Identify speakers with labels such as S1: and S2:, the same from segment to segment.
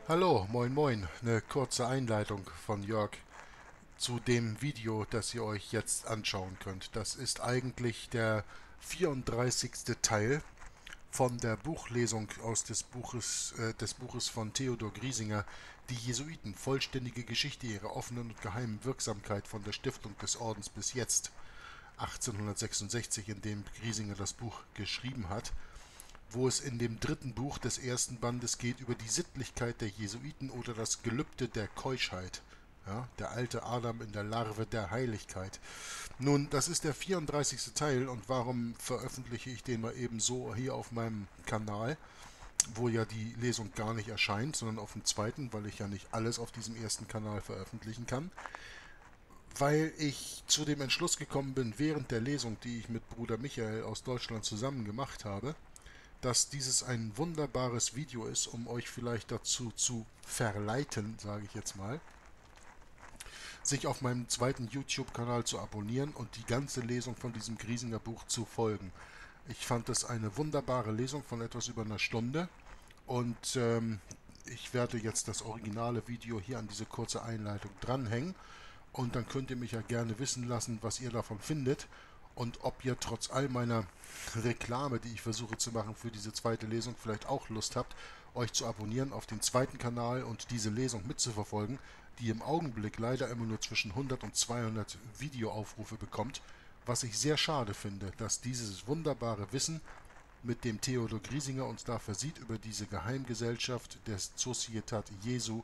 S1: Hallo, moin moin. Eine kurze Einleitung von Jörg zu dem Video, das ihr euch jetzt anschauen könnt. Das ist eigentlich der 34. Teil von der Buchlesung des Buches von Theodor Griesinger, Die Jesuiten, vollständige Geschichte ihrer offenen und geheimen Wirksamkeit von der Stiftung des Ordens bis jetzt, 1866, in dem Griesinger das Buch geschrieben hat, wo es in dem dritten Buch des ersten Bandes geht über die Sittlichkeit der Jesuiten oder das Gelübde der Keuschheit. Ja, der alte Adam in der Larve der Heiligkeit. Nun, das ist der 34. Teil, und warum veröffentliche ich den mal eben so hier auf meinem Kanal, wo ja die Lesung gar nicht erscheint, sondern auf dem zweiten, weil ich ja nicht alles auf diesem ersten Kanal veröffentlichen kann. Weil ich zu dem Entschluss gekommen bin, während der Lesung, die ich mit Bruder Michael aus Deutschland zusammen gemacht habe, dass dieses ein wunderbares Video ist, um euch vielleicht dazu zu verleiten, sage ich jetzt mal, sich auf meinem zweiten YouTube-Kanal zu abonnieren und die ganze Lesung von diesem Griesinger Buch zu folgen. Ich fand es eine wunderbare Lesung von etwas über einer Stunde, und ich werde jetzt das originale Video hier an diese kurze Einleitung dranhängen, und dann könnt ihr mich ja gerne wissen lassen, was ihr davon findet und ob ihr trotz all meiner Reklame, die ich versuche zu machen für diese zweite Lesung, vielleicht auch Lust habt, euch zu abonnieren auf den zweiten Kanal und diese Lesung mitzuverfolgen, die im Augenblick leider immer nur zwischen 100 und 200 Videoaufrufe bekommt, was ich sehr schade finde, dass dieses wunderbare Wissen, mit dem Theodor Griesinger uns da versieht über diese Geheimgesellschaft der Societat Jesu,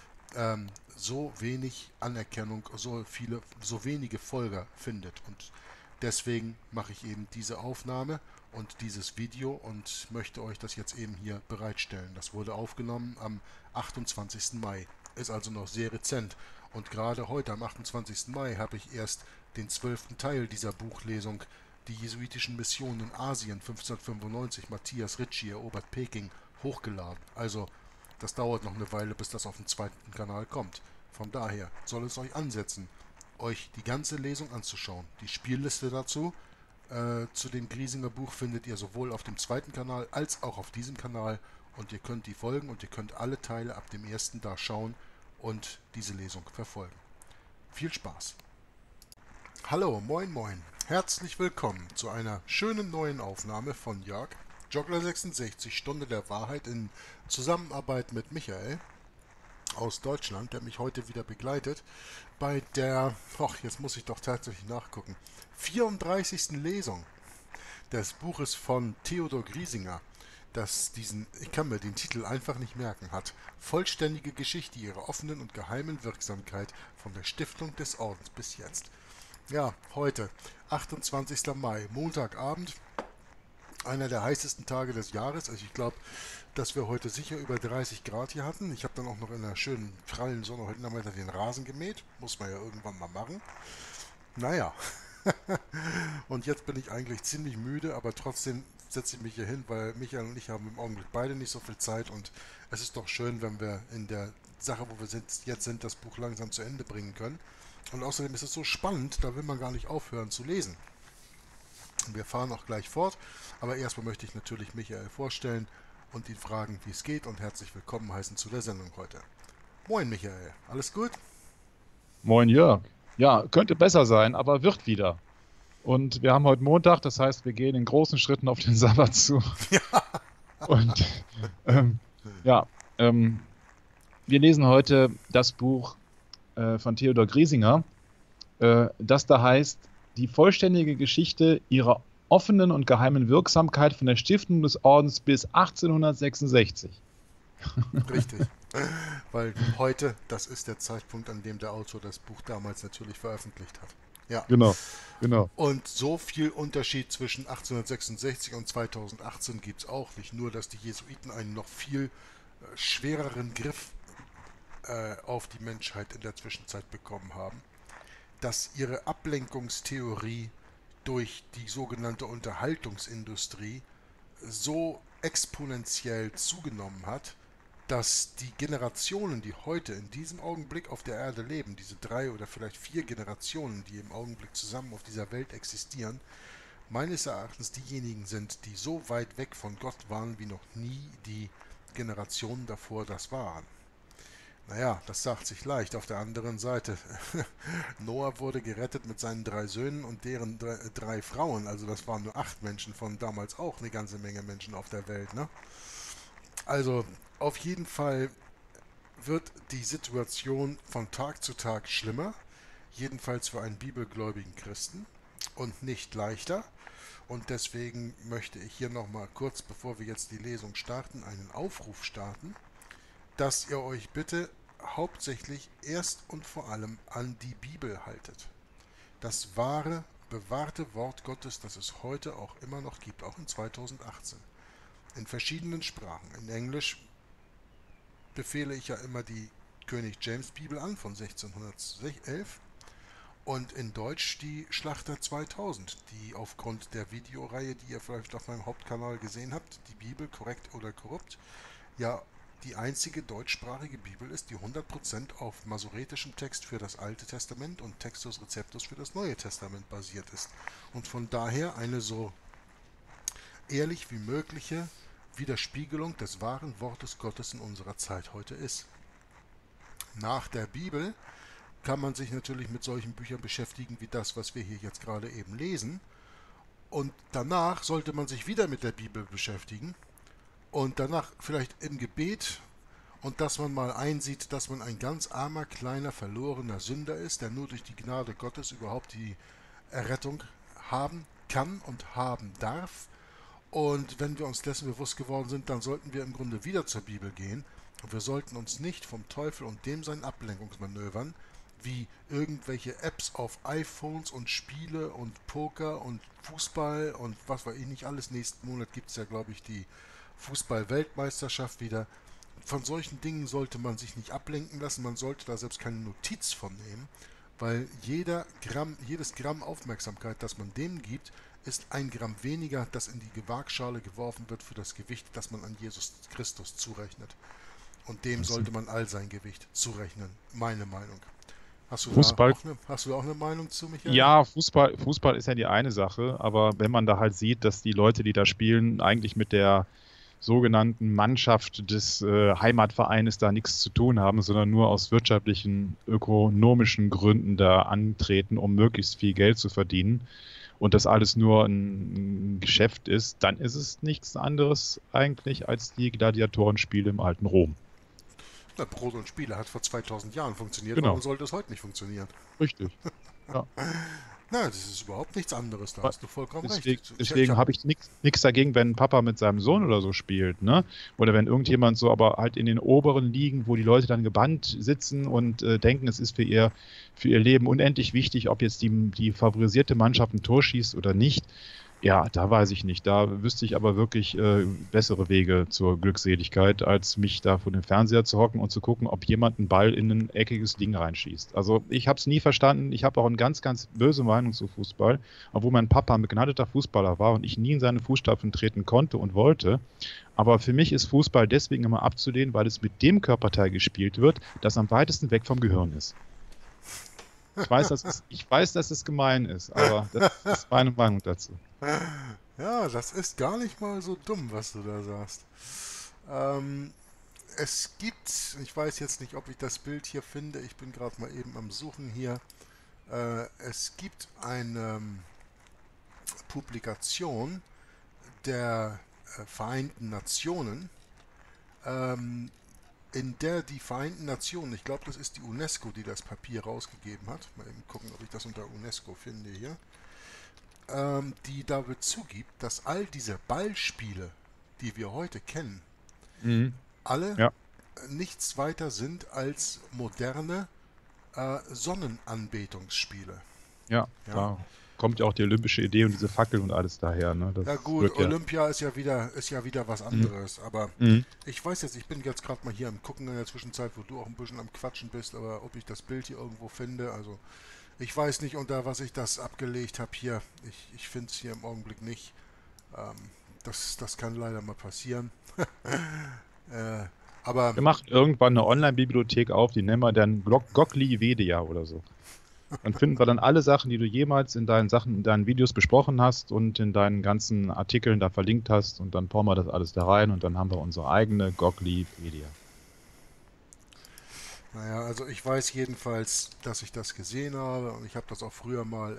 S1: so wenig Anerkennung, so wenige Folger findet. Und deswegen mache ich eben diese Aufnahme und dieses Video und möchte euch das jetzt eben hier bereitstellen. Das wurde aufgenommen am 28. Mai, ist also noch sehr rezent. Und gerade heute, am 28. Mai, habe ich erst den 12. Teil dieser Buchlesung, die jesuitischen Missionen in Asien 1595, Matthias Ricci erobert Peking, hochgeladen. Also das dauert noch eine Weile, bis das auf dem zweiten Kanal kommt. Von daher soll es euch ansetzen, euch die ganze Lesung anzuschauen. Die Spielliste dazu, zu dem Griesinger Buch, findet ihr sowohl auf dem zweiten Kanal als auch auf diesem Kanal, und ihr könnt die folgen und ihr könnt alle Teile ab dem ersten da schauen und diese Lesung verfolgen. Viel Spaß! Hallo, moin moin. Herzlich willkommen zu einer schönen neuen Aufnahme von Jörg, Joggler66, Stunde der Wahrheit, in Zusammenarbeit mit Michael aus Deutschland, der mich heute wieder begleitet, bei der, jetzt muss ich doch tatsächlich nachgucken, 34. Lesung des Buches von Theodor Griesinger, das ich kann mir den Titel einfach nicht merken, hat: Vollständige Geschichte ihrer offenen und geheimen Wirksamkeit von der Stiftung des Ordens bis jetzt. Ja, heute, 28. Mai, Montagabend, einer der heißesten Tage des Jahres. Also ich glaube, dass wir heute sicher über 30 Grad hier hatten. Ich habe dann auch noch in der schönen prallen Sonne heute Nachmittag den Rasen gemäht. Muss man ja irgendwann mal machen. Naja, und jetzt bin ich eigentlich ziemlich müde, aber trotzdem setze ich mich hier hin, weil Michael und ich haben im Augenblick beide nicht so viel Zeit, und es ist doch schön, wenn wir in der Sache, wo wir jetzt sind, das Buch langsam zu Ende bringen können. Und außerdem ist es so spannend, da will man gar nicht aufhören zu lesen. Wir fahren auch gleich fort, aber erstmal möchte ich natürlich Michael vorstellen und ihn fragen, wie es geht, und herzlich willkommen heißen zu der Sendung heute. Moin Michael, alles gut?
S2: Moin Jörg. Ja, könnte besser sein, aber wird wieder. Und wir haben heute Montag, das heißt, wir gehen in großen Schritten auf den Sabbat zu. Und ähm, ja, ähm, wir lesen heute das Buch von Theodor Griesinger, das da heißt: Die vollständige Geschichte ihrer offenen und geheimen Wirksamkeit von der Stiftung des Ordens bis 1866.
S1: Richtig, weil heute, das ist der Zeitpunkt, an dem der Autor das Buch damals natürlich veröffentlicht hat. Ja,
S2: Genau, genau.
S1: und so viel Unterschied zwischen 1866 und 2018 gibt es auch nicht. Nur, dass die Jesuiten einen noch viel schwereren Griff auf die Menschheit in der Zwischenzeit bekommen haben, dass ihre Ablenkungstheorie durch die sogenannte Unterhaltungsindustrie so exponentiell zugenommen hat, dass die Generationen, die heute in diesem Augenblick auf der Erde leben, diese 3 oder vielleicht 4 Generationen, die im Augenblick zusammen auf dieser Welt existieren, meines Erachtens diejenigen sind, die so weit weg von Gott waren, wie noch nie die Generationen davor das waren. Naja, das sagt sich leicht. Auf der anderen Seite, Noah wurde gerettet mit seinen 3 Söhnen und deren 3 Frauen. Also das waren nur 8 Menschen von damals auch eine ganze Menge Menschen auf der Welt, ne? Also auf jeden Fall wird die Situation von Tag zu Tag schlimmer, jedenfalls für einen bibelgläubigen Christen und nicht leichter. Und deswegen möchte ich hier nochmal kurz, bevor wir jetzt die Lesung starten, einen Aufruf starten, dass ihr euch bitte hauptsächlich erst und vor allem an die Bibel haltet. Das wahre, bewahrte Wort Gottes, das es heute auch immer noch gibt, auch in 2018. In verschiedenen Sprachen. In Englisch befehle ich ja immer die König James Bibel an von 1611 und in Deutsch die Schlachter 2000, die aufgrund der Videoreihe, die ihr vielleicht auf meinem Hauptkanal gesehen habt, die Bibel korrekt oder korrupt, ja die einzige deutschsprachige Bibel ist, die 100% auf masoretischem Text für das Alte Testament und Textus Receptus für das Neue Testament basiert ist und von daher eine so ehrlich wie mögliche Widerspiegelung des wahren Wortes Gottes in unserer Zeit heute ist. Nach der Bibel kann man sich natürlich mit solchen Büchern beschäftigen wie das, was wir hier jetzt gerade eben lesen. Und danach sollte man sich wieder mit der Bibel beschäftigen und danach vielleicht im Gebet und dass man mal einsieht, dass man ein ganz armer, kleiner, verlorener Sünder ist, der nur durch die Gnade Gottes überhaupt die Errettung haben kann und haben darf. Und wenn wir uns dessen bewusst geworden sind, dann sollten wir im Grunde wieder zur Bibel gehen. Und wir sollten uns nicht vom Teufel und dem seinen Ablenkungsmanövern, wie irgendwelche Apps auf iPhones und Spiele und Poker und Fußball und was weiß ich nicht alles. Nächsten Monat gibt es ja, glaube ich, die Fußball-Weltmeisterschaft wieder. Von solchen Dingen sollte man sich nicht ablenken lassen. Man sollte da selbst keine Notiz von nehmen, weil jedes Gramm Aufmerksamkeit, das man dem gibt, ist ein Gramm weniger, das in die Waagschale geworfen wird für das Gewicht, das man an Jesus Christus zurechnet. Und dem sollte man all sein Gewicht zurechnen. Meine Meinung.
S2: Fußball.
S1: Hast du auch eine Meinung zu, Michael?
S2: Ja, Fußball ist ja die eine Sache, aber wenn man da halt sieht, dass die Leute, die da spielen, eigentlich mit der sogenannten Mannschaft des Heimatvereines da nichts zu tun haben, sondern nur aus wirtschaftlichen, ökonomischen Gründen da antreten, um möglichst viel Geld zu verdienen und das alles nur ein Geschäft ist, dann ist es nichts anderes eigentlich als die Gladiatorenspiele im alten Rom.
S1: Na, Brot und Spiele hat vor 2000 Jahren funktioniert,
S2: Genau.
S1: Warum sollte es heute nicht funktionieren?
S2: Richtig. Ja.
S1: Na, das ist überhaupt nichts anderes, da hast du vollkommen recht.
S2: Deswegen habe ich nichts dagegen, wenn ein Papa mit seinem Sohn oder so spielt, ne? Oder wenn irgendjemand so, aber halt in den oberen Ligen, wo die Leute dann gebannt sitzen und denken, es ist für ihr Leben unendlich wichtig, ob jetzt die favorisierte Mannschaft ein Tor schießt oder nicht. Ja, da weiß ich nicht. Da wüsste ich aber wirklich bessere Wege zur Glückseligkeit, als mich da vor dem Fernseher zu hocken und zu gucken, ob jemand einen Ball in ein eckiges Ding reinschießt. Also ich habe es nie verstanden. Ich habe auch eine ganz, ganz böse Meinung zu Fußball, obwohl mein Papa ein begnadeter Fußballer war und ich nie in seine Fußstapfen treten konnte und wollte. Aber für mich ist Fußball deswegen immer abzulehnen, weil es mit dem Körperteil gespielt wird, das am weitesten weg vom Gehirn ist. Ich weiß, dass es gemein ist, aber das ist meine Meinung dazu.
S1: Ja, das ist gar nicht mal so dumm, was du da sagst. Es gibt, ich weiß jetzt nicht, ob ich das Bild hier finde, ich bin gerade mal eben am Suchen hier. Es gibt eine Publikation der Vereinten Nationen, in der die Vereinten Nationen, ich glaube, das ist die UNESCO, die das Papier rausgegeben hat, mal eben gucken, ob ich das unter UNESCO finde hier, die damit zugibt, dass all diese Ballspiele, die wir heute kennen, alle nichts weiter sind als moderne Sonnenanbetungsspiele.
S2: Ja, da kommt ja auch die olympische Idee und diese Fackel und alles daher. Ne? Das
S1: ja gut, Olympia ist ja wieder was anderes, aber ich weiß jetzt, ich bin jetzt gerade mal hier am Gucken in der Zwischenzeit, wo du auch ein bisschen am Quatschen bist, aber ob ich das Bild hier irgendwo finde, also ich weiß nicht, unter was ich das abgelegt habe hier, ich finde es hier im Augenblick nicht, das kann leider mal passieren. Aber
S2: wir machen irgendwann eine Online-Bibliothek auf, die nennen wir dann Gogli-Vedia oder so. Dann finden wir dann alle Sachen, die du jemals in deinen Videos besprochen hast und in deinen ganzen Artikeln da verlinkt hast und dann bauen wir das alles da rein und dann haben wir unsere eigene Gogli-Pedia.
S1: Naja, also ich weiß jedenfalls, dass ich das gesehen habe und ich habe das auch früher mal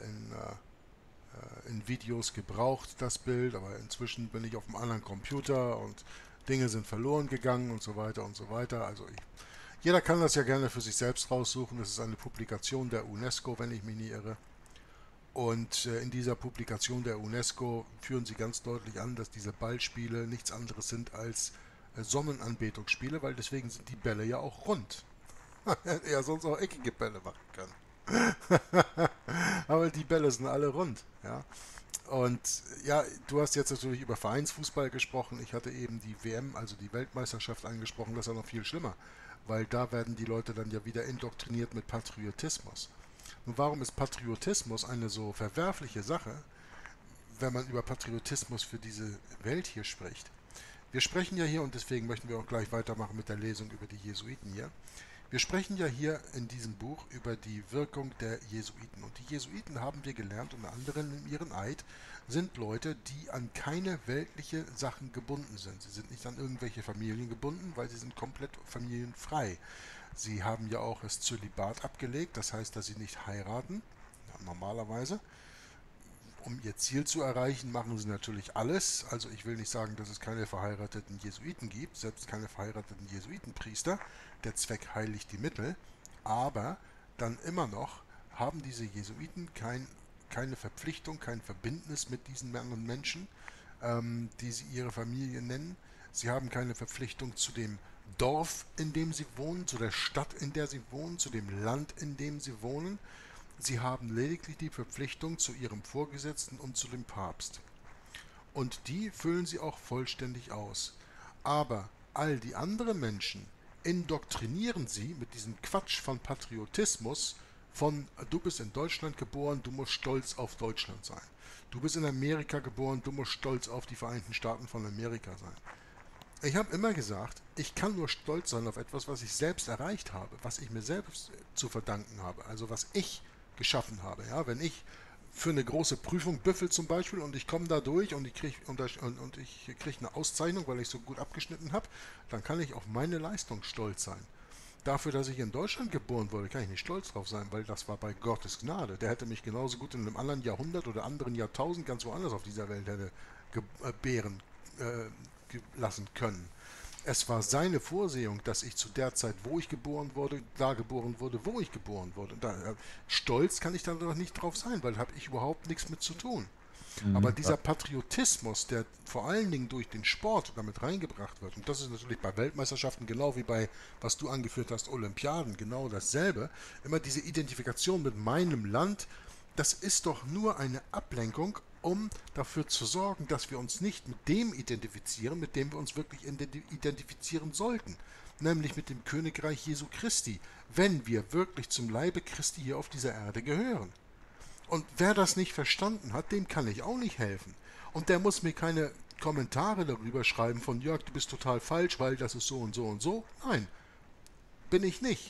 S1: in Videos gebraucht, das Bild, aber inzwischen bin ich auf einem anderen Computer und Dinge sind verloren gegangen und so weiter und so weiter. Jeder kann das ja gerne für sich selbst raussuchen. Das ist eine Publikation der UNESCO, wenn ich mich nicht irre. Und in dieser Publikation der UNESCO führen sie ganz deutlich an, dass diese Ballspiele nichts anderes sind als Sonnenanbetungsspiele, weil deswegen sind die Bälle ja auch rund. Ja, sonst auch eckige Bälle machen können. Aber die Bälle sind alle rund. Ja? Und ja, du hast jetzt natürlich über Vereinsfußball gesprochen. Ich hatte eben die WM, also die Weltmeisterschaft angesprochen. Das ist ja noch viel schlimmer, weil da werden die Leute dann ja wieder indoktriniert mit Patriotismus. Nun, warum ist Patriotismus eine so verwerfliche Sache, wenn man über Patriotismus für diese Welt hier spricht? Wir sprechen ja hier, und deswegen möchten wir auch gleich weitermachen mit der Lesung über die Jesuiten hier. Wir sprechen ja hier in diesem Buch über die Wirkung der Jesuiten. Und die Jesuiten, haben wir gelernt, unter anderem in ihren Eid, sind Leute, die an keine weltliche Sachen gebunden sind. Sie sind nicht an irgendwelche Familien gebunden, weil sie sind komplett familienfrei. Sie haben ja auch das Zölibat abgelegt, das heißt, dass sie nicht heiraten, normalerweise. Um ihr Ziel zu erreichen, machen sie natürlich alles. Also ich will nicht sagen, dass es keine verheirateten Jesuiten gibt, selbst keine verheirateten Jesuitenpriester. Der Zweck heiligt die Mittel. Aber dann immer noch haben diese Jesuiten keine Verpflichtung, kein Verbindnis mit diesen anderen Menschen, die sie ihre Familie nennen. Sie haben keine Verpflichtung zu dem Dorf, in dem sie wohnen, zu der Stadt, in der sie wohnen, zu dem Land, in dem sie wohnen. Sie haben lediglich die Verpflichtung zu ihrem Vorgesetzten und zu dem Papst. Und die füllen sie auch vollständig aus. Aber all die anderen Menschen indoktrinieren sie mit diesem Quatsch von Patriotismus, von du bist in Deutschland geboren, du musst stolz auf Deutschland sein. Du bist in Amerika geboren, du musst stolz auf die Vereinigten Staaten von Amerika sein. Ich habe immer gesagt, ich kann nur stolz sein auf etwas, was ich selbst erreicht habe, was ich mir selbst zu verdanken habe, also was ich geschaffen habe. Ja, wenn ich für eine große Prüfung büffel zum Beispiel und ich komme da durch und ich kriege eine Auszeichnung, weil ich so gut abgeschnitten habe, dann kann ich auf meine Leistung stolz sein. Dafür, dass ich in Deutschland geboren wurde, kann ich nicht stolz drauf sein, weil das war bei Gottes Gnade. Der hätte mich genauso gut in einem anderen Jahrhundert oder anderen Jahrtausend ganz woanders auf dieser Welt hätte gebären lassen können. Es war seine Vorsehung, dass ich zu der Zeit, wo ich geboren wurde, da geboren wurde, wo ich geboren wurde. Stolz kann ich da noch nicht drauf sein, weil da habe ich überhaupt nichts mit zu tun. Aber dieser Patriotismus, der vor allen Dingen durch den Sport damit reingebracht wird, und das ist natürlich bei Weltmeisterschaften genau wie bei, was du angeführt hast, Olympiaden, genau dasselbe, immer diese Identifikation mit meinem Land, das ist doch nur eine Ablenkung, um dafür zu sorgen, dass wir uns nicht mit dem identifizieren, mit dem wir uns wirklich identifizieren sollten, nämlich mit dem Königreich Jesu Christi, wenn wir wirklich zum Leibe Christi hier auf dieser Erde gehören. Und wer das nicht verstanden hat, dem kann ich auch nicht helfen. Und der muss mir keine Kommentare darüber schreiben von Jörg, du bist total falsch, weil das ist so und so und so. Nein, bin ich nicht.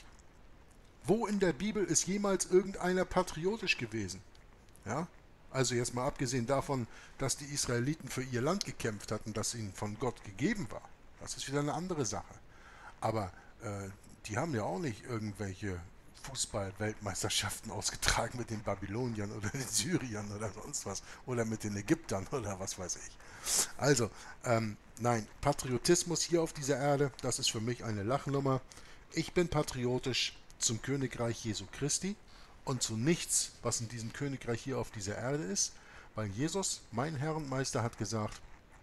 S1: Wo in der Bibel ist jemals irgendeiner patriotisch gewesen? Ja? Also jetzt mal abgesehen davon, dass die Israeliten für ihr Land gekämpft hatten, das ihnen von Gott gegeben war. Das ist wieder eine andere Sache. Aber die haben ja auch nicht irgendwelche Fußball-Weltmeisterschaften ausgetragen mit den Babyloniern oder den Syriern oder sonst was. Oder mit den Ägyptern oder was weiß ich. Also, nein, Patriotismus hier auf dieser Erde, das ist für mich eine Lachnummer. Ich bin patriotisch zum Königreich Jesu Christi und zu nichts, was in diesem Königreich hier auf dieser Erde ist, weil Jesus, mein Herr und Meister, hat gesagt,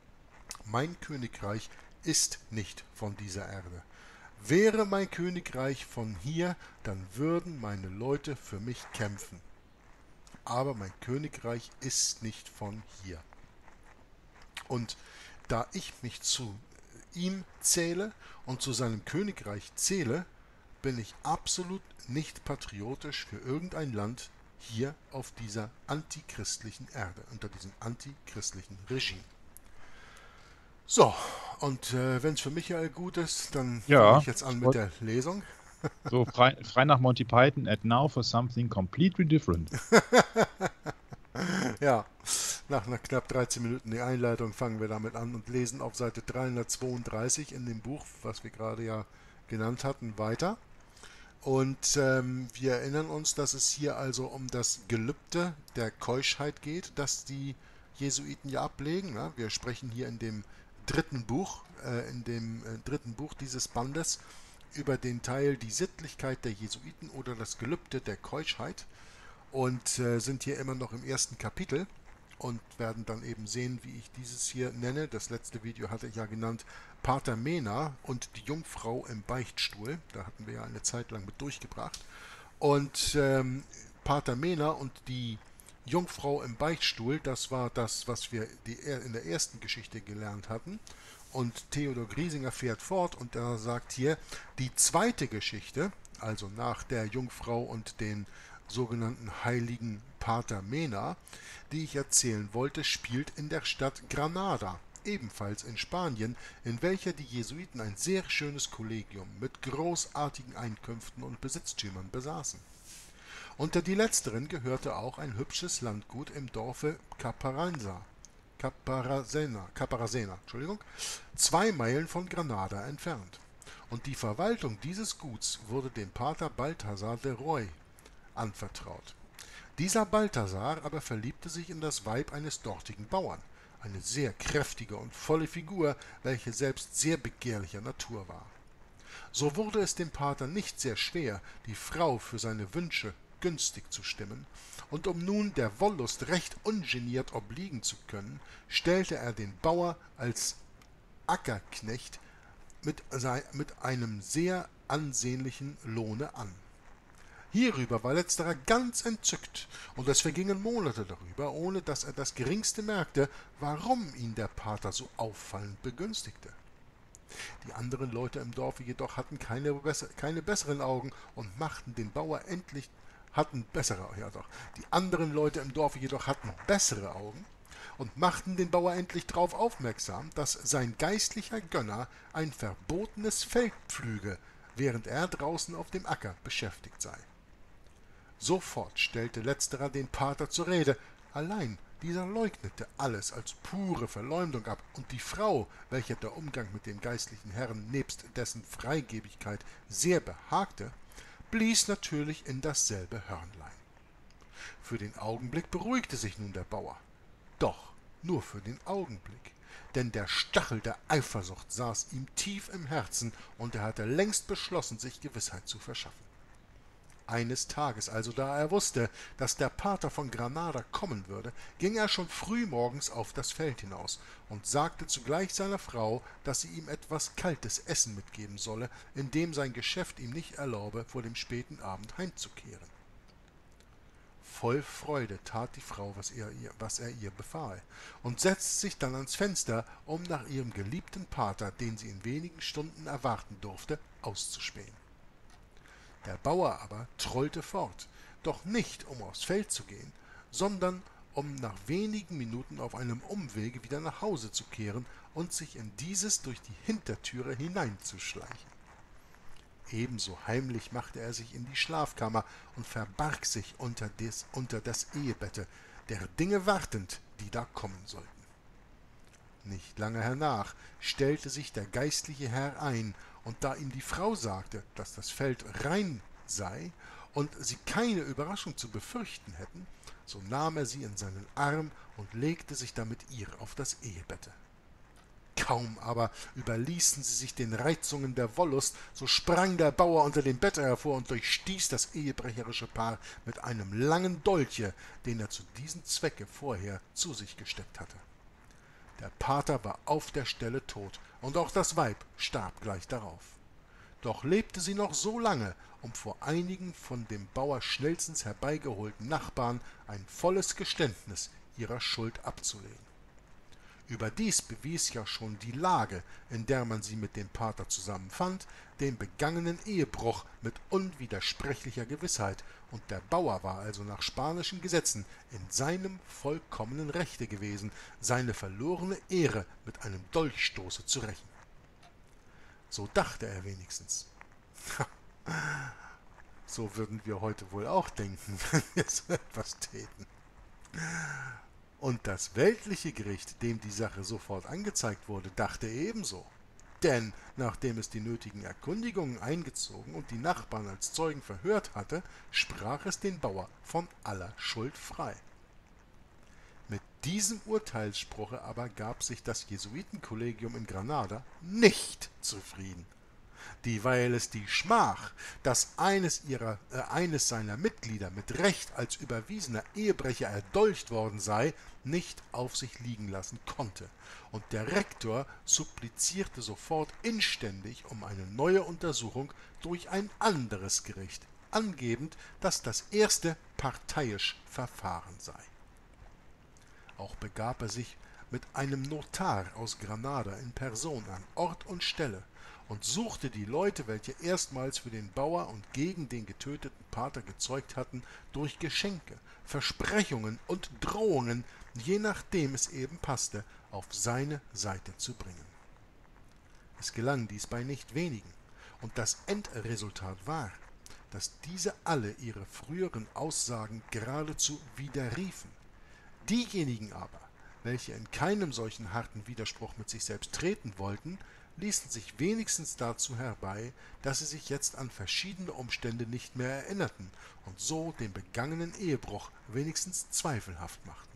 S1: mein Königreich ist nicht von dieser Erde. Wäre mein Königreich von hier, dann würden meine Leute für mich kämpfen. Aber mein Königreich ist nicht von hier. Und da ich mich zu ihm zähle und zu seinem Königreich zähle, bin ich absolut nicht patriotisch für irgendein Land hier auf dieser antichristlichen Erde, unter diesem antichristlichen Regime. So, und wenn es für Michael gut ist, dann fange ich jetzt an mit der Lesung.
S2: So frei nach Monty Python, and now for something completely different.
S1: Ja, nach einer knapp 13 Minuten die Einleitung fangen wir damit an und lesen auf Seite 332 in dem Buch, was wir gerade ja genannt hatten, weiter. Und wir erinnern uns, dass es hier also um das Gelübde der Keuschheit geht, das die Jesuiten ja ablegen. Ne? Wir sprechen hier in dem dritten Buch dieses Bandes über den Teil die Sittlichkeit der Jesuiten oder das Gelübde der Keuschheit und sind hier immer noch im ersten Kapitel und werden dann eben sehen, wie ich dieses hier nenne. Das letzte Video hatte ich ja genannt Pater Mena und die Jungfrau im Beichtstuhl. Da hatten wir ja eine Zeit lang mit durchgebracht. Und Pater Mena und die Jungfrau im Beichtstuhl, das war das, was wir in der ersten Geschichte gelernt hatten. Und Theodor Griesinger fährt fort und er sagt hier, die zweite Geschichte, also nach der Jungfrau und den sogenannten heiligen Pater Mena, die ich erzählen wollte, spielt in der Stadt Granada, ebenfalls in Spanien, in welcher die Jesuiten ein sehr schönes Kollegium mit großartigen Einkünften und Besitztümern besaßen. Unter die letzteren gehörte auch ein hübsches Landgut im Dorfe Caparasena, 2 Meilen von Granada entfernt. Und die Verwaltung dieses Guts wurde dem Pater Balthasar de Roy anvertraut. Dieser Balthasar aber verliebte sich in das Weib eines dortigen Bauern, eine sehr kräftige und volle Figur, welche selbst sehr begehrlicher Natur war. So wurde es dem Pater nicht sehr schwer, die Frau für seine Wünsche günstig zu stimmen, und um nun der Wollust recht ungeniert obliegen zu können, stellte er den Bauer als Ackerknecht mit einem sehr ansehnlichen Lohne an. Hierüber war letzterer ganz entzückt, und es vergingen Monate darüber, ohne dass er das geringste merkte, warum ihn der Pater so auffallend begünstigte. Die anderen Leute im Dorfe jedoch hatten keine besseren Augen und machten den Bauer endlich Die anderen Leute im Dorfe jedoch hatten bessere Augen und machten den Bauer endlich darauf aufmerksam, dass sein geistlicher Gönner ein verbotenes Feld pflüge, während er draußen auf dem Acker beschäftigt sei. Sofort stellte letzterer den Pater zur Rede, allein dieser leugnete alles als pure Verleumdung ab, und die Frau, welcher der Umgang mit dem geistlichen Herrn nebst dessen Freigebigkeit sehr behagte, blies natürlich in dasselbe Hörnlein. Für den Augenblick beruhigte sich nun der Bauer. Doch nur für den Augenblick, denn der Stachel der Eifersucht saß ihm tief im Herzen, und er hatte längst beschlossen, sich Gewissheit zu verschaffen. Eines Tages also, da er wusste, dass der Pater von Granada kommen würde, ging er schon frühmorgens auf das Feld hinaus und sagte zugleich seiner Frau, dass sie ihm etwas kaltes Essen mitgeben solle, indem sein Geschäft ihm nicht erlaube, vor dem späten Abend heimzukehren. Voll Freude tat die Frau, was er ihr befahl, und setzte sich dann ans Fenster, um nach ihrem geliebten Pater, den sie in wenigen Stunden erwarten durfte, auszuspähen. Der Bauer aber trollte fort, doch nicht, um aufs Feld zu gehen, sondern um nach wenigen Minuten auf einem Umwege wieder nach Hause zu kehren und sich in dieses durch die Hintertüre hineinzuschleichen. Ebenso heimlich machte er sich in die Schlafkammer und verbarg sich unter das Ehebette, der Dinge wartend, die da kommen sollten. Nicht lange hernach stellte sich der geistliche Herr ein, und da ihm die Frau sagte, dass das Feld rein sei und sie keine Überraschung zu befürchten hätten, so nahm er sie in seinen Arm und legte sich damit ihr auf das Ehebette. Kaum aber überließen sie sich den Reizungen der Wollust, so sprang der Bauer unter dem Bette hervor und durchstieß das ehebrecherische Paar mit einem langen Dolche, den er zu diesem Zwecke vorher zu sich gesteckt hatte. Der Pater war auf der Stelle tot, und auch das Weib starb gleich darauf. Doch lebte sie noch so lange, um vor einigen von dem Bauer schnellstens herbeigeholten Nachbarn ein volles Geständnis ihrer Schuld abzulegen. Überdies bewies ja schon die Lage, in der man sie mit dem Pater zusammenfand, den begangenen Ehebruch mit unwidersprechlicher Gewissheit, und der Bauer war also nach spanischen Gesetzen in seinem vollkommenen Rechte gewesen, seine verlorene Ehre mit einem Dolchstoße zu rächen. So dachte er wenigstens. So würden wir heute wohl auch denken, wenn wir so etwas täten. Und das weltliche Gericht, dem die Sache sofort angezeigt wurde, dachte ebenso. Denn nachdem es die nötigen Erkundigungen eingezogen und die Nachbarn als Zeugen verhört hatte, sprach es den Bauer von aller Schuld frei. Mit diesem Urteilsspruche aber gab sich das Jesuitenkollegium in Granada nicht zufrieden. Dieweil es die Schmach, dass eines seiner Mitglieder mit Recht als überwiesener Ehebrecher erdolcht worden sei, nicht auf sich liegen lassen konnte, und der Rektor supplizierte sofort inständig um eine neue Untersuchung durch ein anderes Gericht, angebend, dass das erste parteiisch verfahren sei. Auch begab er sich mit einem Notar aus Granada in Person an Ort und Stelle und suchte die Leute, welche erstmals für den Bauer und gegen den getöteten Pater gezeugt hatten, durch Geschenke, Versprechungen und Drohungen, je nachdem es eben passte, auf seine Seite zu bringen. Es gelang dies bei nicht wenigen, und das Endresultat war, dass diese alle ihre früheren Aussagen geradezu widerriefen. Diejenigen aber, welche in keinem solchen harten Widerspruch mit sich selbst treten wollten, ließen sich wenigstens dazu herbei, dass sie sich jetzt an verschiedene Umstände nicht mehr erinnerten und so den begangenen Ehebruch wenigstens zweifelhaft machten.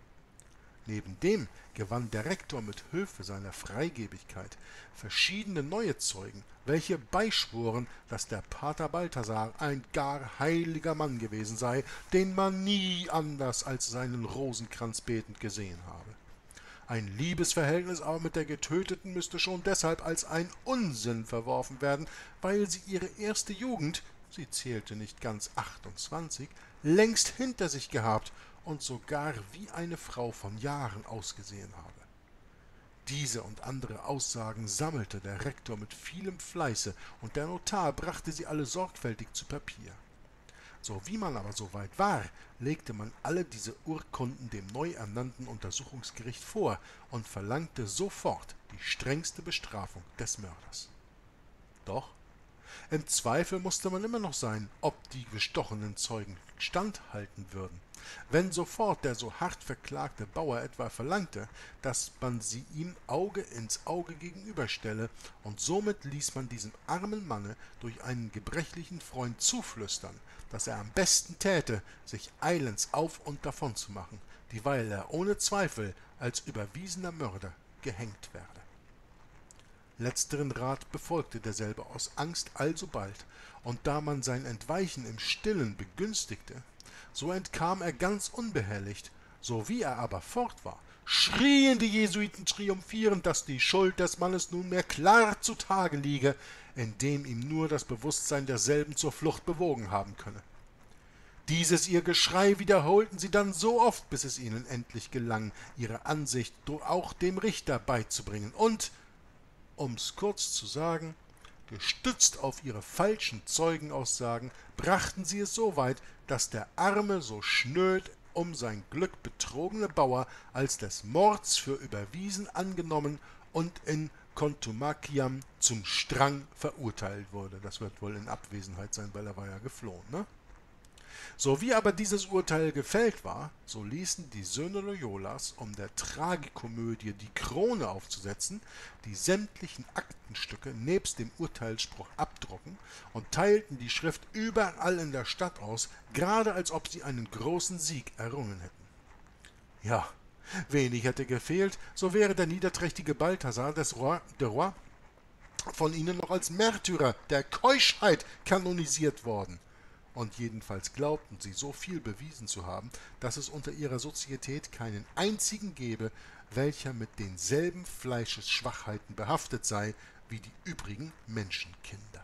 S1: Neben dem gewann der Rektor mit Hilfe seiner Freigebigkeit verschiedene neue Zeugen, welche beischworen, dass der Pater Balthasar ein gar heiliger Mann gewesen sei, den man nie anders als seinen Rosenkranz betend gesehen habe. Ein Liebesverhältnis aber mit der Getöteten müsste schon deshalb als ein Unsinn verworfen werden, weil sie ihre erste Jugend, sie zählte nicht ganz 28, längst hinter sich gehabt und sogar wie eine Frau von Jahren ausgesehen habe. Diese und andere Aussagen sammelte der Rektor mit vielem Fleiße, und der Notar brachte sie alle sorgfältig zu Papier. So wie man aber so weit war, legte man alle diese Urkunden dem neu ernannten Untersuchungsgericht vor und verlangte sofort die strengste Bestrafung des Mörders. Doch im Zweifel musste man immer noch sein, ob die bestochenen Zeugen standhalten würden. Wenn sofort der so hart verklagte Bauer etwa verlangte, dass man sie ihm Auge ins Auge gegenüberstelle, und somit ließ man diesem armen Manne durch einen gebrechlichen Freund zuflüstern, dass er am besten täte, sich eilends auf und davon zu machen, dieweil er ohne Zweifel als überwiesener Mörder gehängt werde. Letzteren Rat befolgte derselbe aus Angst alsobald, und da man sein Entweichen im Stillen begünstigte, so entkam er ganz unbehelligt. So wie er aber fort war, schrien die Jesuiten triumphierend, dass die Schuld des Mannes nunmehr klar zutage liege, indem ihm nur das Bewusstsein derselben zur Flucht bewogen haben könne. Dieses ihr Geschrei wiederholten sie dann so oft, bis es ihnen endlich gelang, ihre Ansicht auch dem Richter beizubringen, und, um's kurz zu sagen, gestützt auf ihre falschen Zeugenaussagen, brachten sie es so weit, dass der arme, so schnöd um sein Glück betrogene Bauer als des Mords für überwiesen angenommen und in contumaciam zum Strang verurteilt wurde. Das wird wohl in Abwesenheit sein, weil er war ja geflohen, ne? So wie aber dieses Urteil gefällt war, so ließen die Söhne Loyolas, um der Tragikomödie die Krone aufzusetzen, die sämtlichen Aktenstücke nebst dem Urteilsspruch abdrucken und teilten die Schrift überall in der Stadt aus, gerade als ob sie einen großen Sieg errungen hätten. Ja, wenig hätte gefehlt, so wäre der niederträchtige Balthasar de Roy von ihnen noch als Märtyrer der Keuschheit kanonisiert worden. Und jedenfalls glaubten sie, so viel bewiesen zu haben, dass es unter ihrer Sozietät keinen einzigen gebe, welcher mit denselben Fleischesschwachheiten behaftet sei wie die übrigen Menschenkinder.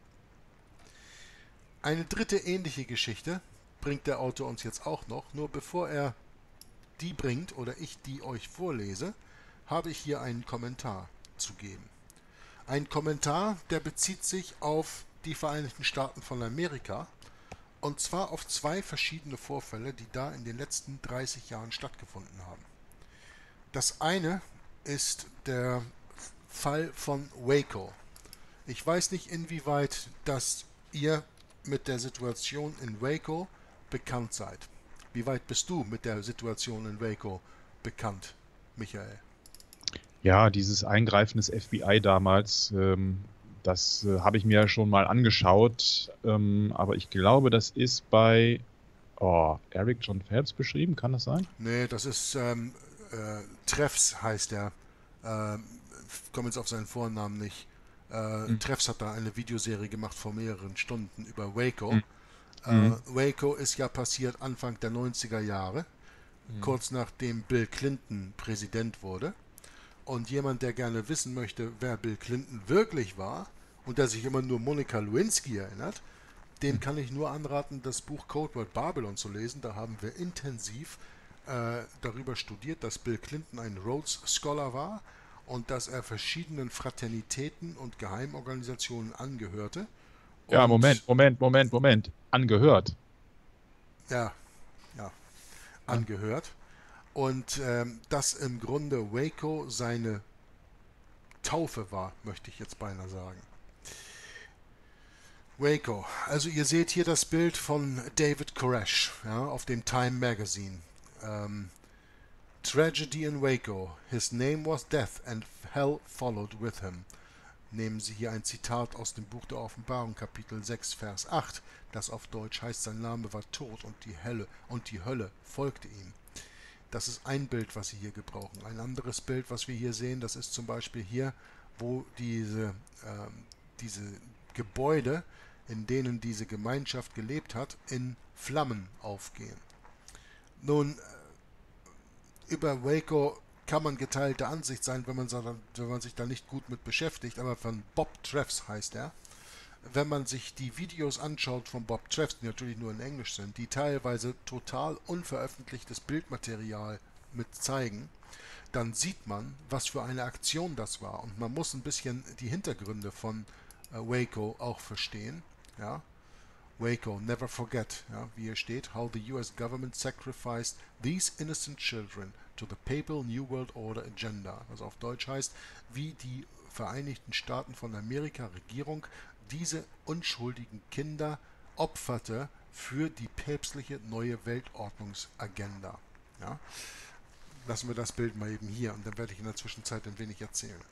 S1: Eine dritte ähnliche Geschichte bringt der Autor uns jetzt auch noch, nur bevor er die bringt oder ich die euch vorlese, habe ich hier einen Kommentar zu geben. Ein Kommentar, der bezieht sich auf die Vereinigten Staaten von Amerika, und zwar auf zwei verschiedene Vorfälle, die da in den letzten 30 Jahren stattgefunden haben. Das eine ist der Fall von Waco. Ich weiß nicht, inwieweit dass ihr mit der Situation in Waco bekannt seid. Wie weit bist du mit der Situation in Waco bekannt, Michael?
S2: Ja, dieses Eingreifen des FBI damals, das habe ich mir schon mal angeschaut, aber ich glaube, das ist bei Eric John Phelps beschrieben, kann das sein?
S1: Nee, das ist Treffs heißt er. Ähm, komme jetzt auf seinen Vornamen nicht.
S2: Hm,
S1: Treffs hat da eine Videoserie gemacht vor mehreren Stunden über Waco.
S2: hm, hm,
S1: Waco ist ja passiert Anfang der 90er Jahre,
S2: hm.
S1: kurz nachdem Bill Clinton Präsident wurde. Und jemand, der gerne wissen möchte, wer Bill Clinton wirklich war und der sich immer nur Monica Lewinsky erinnert, dem kann ich nur anraten, das Buch Codeword Babylon zu lesen. Da haben wir intensiv darüber studiert, dass Bill Clinton ein Rhodes Scholar war und dass er verschiedenen Fraternitäten und Geheimorganisationen angehörte.
S2: Ja,
S1: Und
S2: Moment. Angehört.
S1: ja, ja,
S2: Ja.
S1: angehört. Und dass im Grunde Waco seine Taufe war, möchte ich jetzt beinahe sagen. Waco. Also ihr seht hier das Bild von David Koresh, ja, auf dem Time Magazine. Ähm, Tragedy in Waco. His name was death and hell followed with him. Nehmen Sie hier ein Zitat aus dem Buch der Offenbarung, Kapitel 6, Vers 8, das auf Deutsch heißt, sein Name war Tod und die Hölle folgte ihm. Das ist ein Bild, was Sie hier gebrauchen. Ein anderes Bild, was wir hier sehen, das ist zum Beispiel hier, wo diese Gebäude, in denen diese Gemeinschaft gelebt hat, in Flammen aufgehen. Nun, über Waco kann man geteilter Ansicht sein, wenn man sich da nicht gut mit beschäftigt, aber von Bob Treffs heißt er. Wenn man sich die Videos anschaut von Bob Treffs, die natürlich nur in Englisch sind, die teilweise total unveröffentlichtes Bildmaterial mit zeigen, dann sieht man, was für eine Aktion das war. Und man muss ein bisschen die Hintergründe von Waco auch verstehen. Ja? Waco, never forget, ja, wie hier steht, how the US government sacrificed these innocent children to the papal New World Order agenda. Was auf Deutsch heißt, wie die Vereinigten Staaten von Amerika Regierung diese unschuldigen Kinder opferte für die päpstliche neue Weltordnungsagenda. Ja? Lassen wir das Bild mal eben hier und dann werde ich in der Zwischenzeit ein wenig erzählen.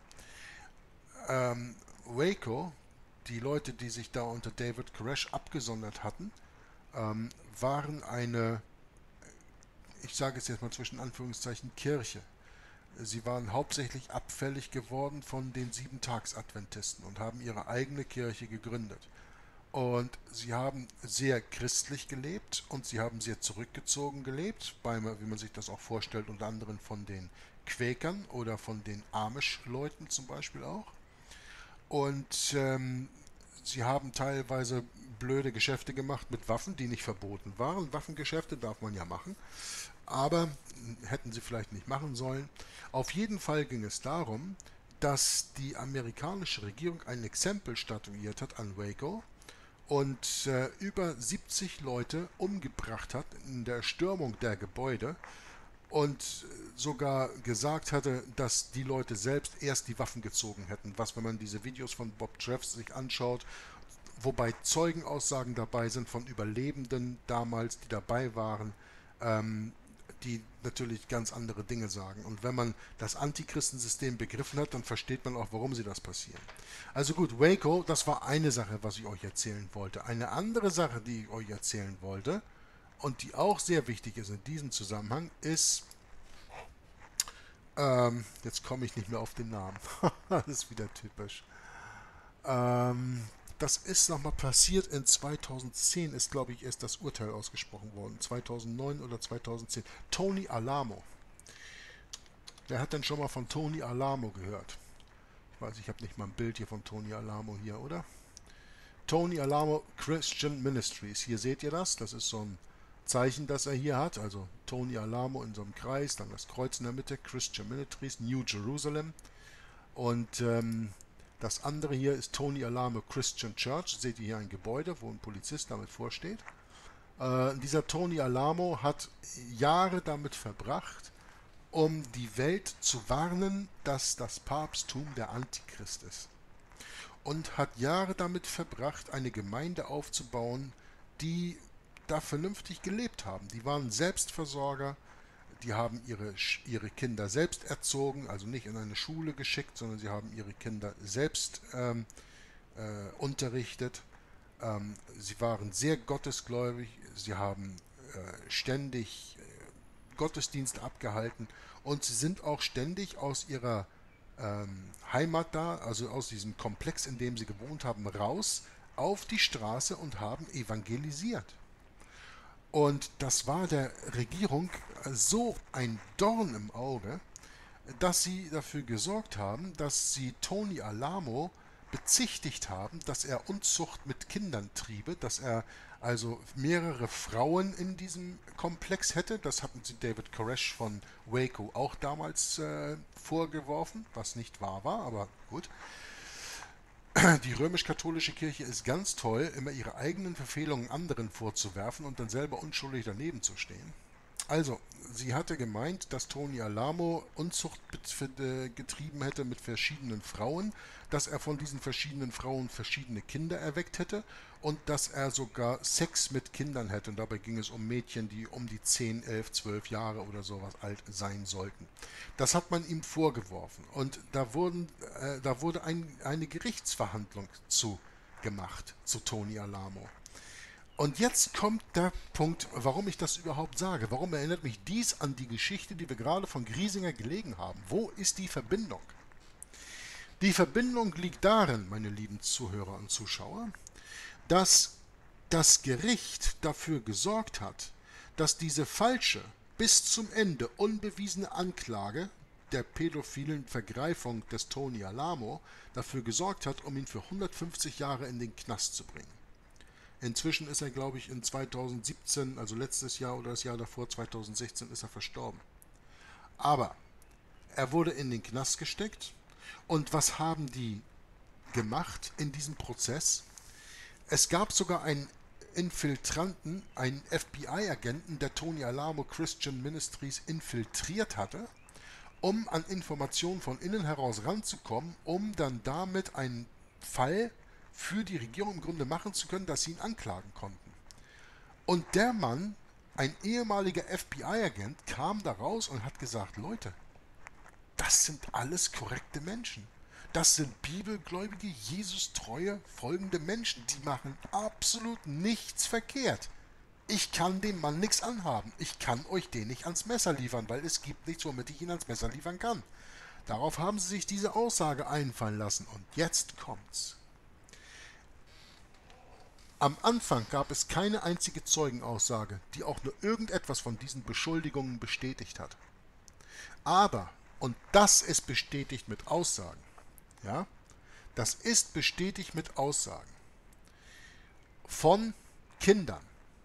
S1: Waco, die Leute, die sich da unter David Koresh abgesondert hatten, waren eine, ich sage es jetzt mal zwischen Anführungszeichen, Kirche. Sie waren hauptsächlich abfällig geworden von den Siebentagsadventisten und haben ihre eigene Kirche gegründet. Und sie haben sehr christlich gelebt und sie haben sehr zurückgezogen gelebt, wie man sich das auch vorstellt, unter anderem von den Quäkern oder von den Amish-Leuten zum Beispiel auch. Und sie haben teilweise blöde Geschäfte gemacht mit Waffen, die nicht verboten waren. Waffengeschäfte darf man ja machen, aber hätten sie vielleicht nicht machen sollen. Auf jeden Fall ging es darum, dass die amerikanische Regierung ein Exempel statuiert hat an Waco und über 70 Leute umgebracht hat in der Stürmung der Gebäude und sogar gesagt hatte, dass die Leute selbst erst die Waffen gezogen hätten, was, wenn man diese Videos von Bob Treffs sich anschaut, wobei Zeugenaussagen dabei sind von Überlebenden damals, die dabei waren, die natürlich ganz andere Dinge sagen. Und wenn man das Antichristensystem begriffen hat, dann versteht man auch, warum sie das passieren. Also gut, Waco, das war eine Sache, was ich euch erzählen wollte. Eine andere Sache, die ich euch erzählen wollte und die auch sehr wichtig ist in diesem Zusammenhang, ist, jetzt komme ich nicht mehr auf den Namen. Das ist wieder typisch. Ähm, Das ist nochmal passiert in 2010, ist glaube ich erst das Urteil ausgesprochen worden. 2009 oder 2010. Tony Alamo. Wer hat denn schon mal von Tony Alamo gehört? Ich weiß, ich habe nicht mal ein Bild hier von Tony Alamo hier, oder? Tony Alamo Christian Ministries. Hier seht ihr das. Das ist so ein Zeichen, das er hier hat. Also Tony Alamo in so einem Kreis, dann das Kreuz in der Mitte, Christian Ministries, New Jerusalem. Und das andere hier ist Tony Alamo Christian Church. Seht ihr hier ein Gebäude, wo ein Polizist damit vorsteht. Dieser Tony Alamo hat Jahre damit verbracht, um die Welt zu warnen, dass das Papsttum der Antichrist ist. Und hat Jahre damit verbracht, eine Gemeinde aufzubauen, die da vernünftig gelebt haben. Die waren Selbstversorger, die haben ihre Kinder selbst erzogen, also nicht in eine Schule geschickt, sondern sie haben ihre Kinder selbst unterrichtet. Sie waren sehr gottesgläubig, sie haben ständig Gottesdienste abgehalten und sie sind auch ständig aus ihrer Heimat da, also aus diesem Komplex, in dem sie gewohnt haben, raus auf die Straße und haben evangelisiert. Und das war der Regierung so ein Dorn im Auge, dass sie dafür gesorgt haben, dass sie Tony Alamo bezichtigt haben, dass er Unzucht mit Kindern triebe, dass er also mehrere Frauen in diesem Komplex hätte. Das hatten sie David Koresh von Waco auch damals vorgeworfen, was nicht wahr war, aber gut. Die römisch-katholische Kirche ist ganz toll, immer ihre eigenen Verfehlungen anderen vorzuwerfen und dann selber unschuldig daneben zu stehen. Also, sie hatte gemeint, dass Tony Alamo Unzucht getrieben hätte mit verschiedenen Frauen, dass er von diesen verschiedenen Frauen verschiedene Kinder erweckt hätte und dass er sogar Sex mit Kindern hätte. Und dabei ging es um Mädchen, die um die 10, 11, 12 Jahre oder sowas alt sein sollten. Das hat man ihm vorgeworfen und da wurde eine Gerichtsverhandlung gemacht zu Tony Alamo. Und jetzt kommt der Punkt, warum ich das überhaupt sage. Warum erinnert mich dies an die Geschichte, die wir gerade von Griesinger gelesen haben? Wo ist die Verbindung? Die Verbindung liegt darin, meine lieben Zuhörer und Zuschauer, dass das Gericht dafür gesorgt hat, dass diese falsche, bis zum Ende unbewiesene Anklage der pädophilen Vergreifung des Tony Alamo dafür gesorgt hat, um ihn für 150 Jahre in den Knast zu bringen. Inzwischen ist er, glaube ich, in 2017, also letztes Jahr oder das Jahr davor, 2016, ist er verstorben. Aber er wurde in den Knast gesteckt. Und was haben die gemacht in diesem Prozess? Es gab sogar einen Infiltranten, einen FBI-Agenten, der Tony Alamo Christian Ministries infiltriert hatte, um an Informationen von innen heraus ranzukommen, um dann damit einen Fall für die Regierung im Grunde machen zu können, dass sie ihn anklagen konnten. Und der Mann, ein ehemaliger FBI-Agent, kam da raus und hat gesagt, Leute, das sind alles korrekte Menschen. Das sind bibelgläubige, Jesus-treue, folgende Menschen. Die machen absolut nichts verkehrt. Ich kann dem Mann nichts anhaben. Ich kann euch den nicht ans Messer liefern, weil es gibt nichts, womit ich ihn ans Messer liefern kann. Darauf haben sie sich diese Aussage einfallen lassen. Und jetzt kommt's. Am Anfang gab es keine einzige Zeugenaussage, die auch nur irgendetwas von diesen Beschuldigungen bestätigt hat. Aber, und das ist bestätigt mit Aussagen, ja, das ist bestätigt mit Aussagen von Kindern,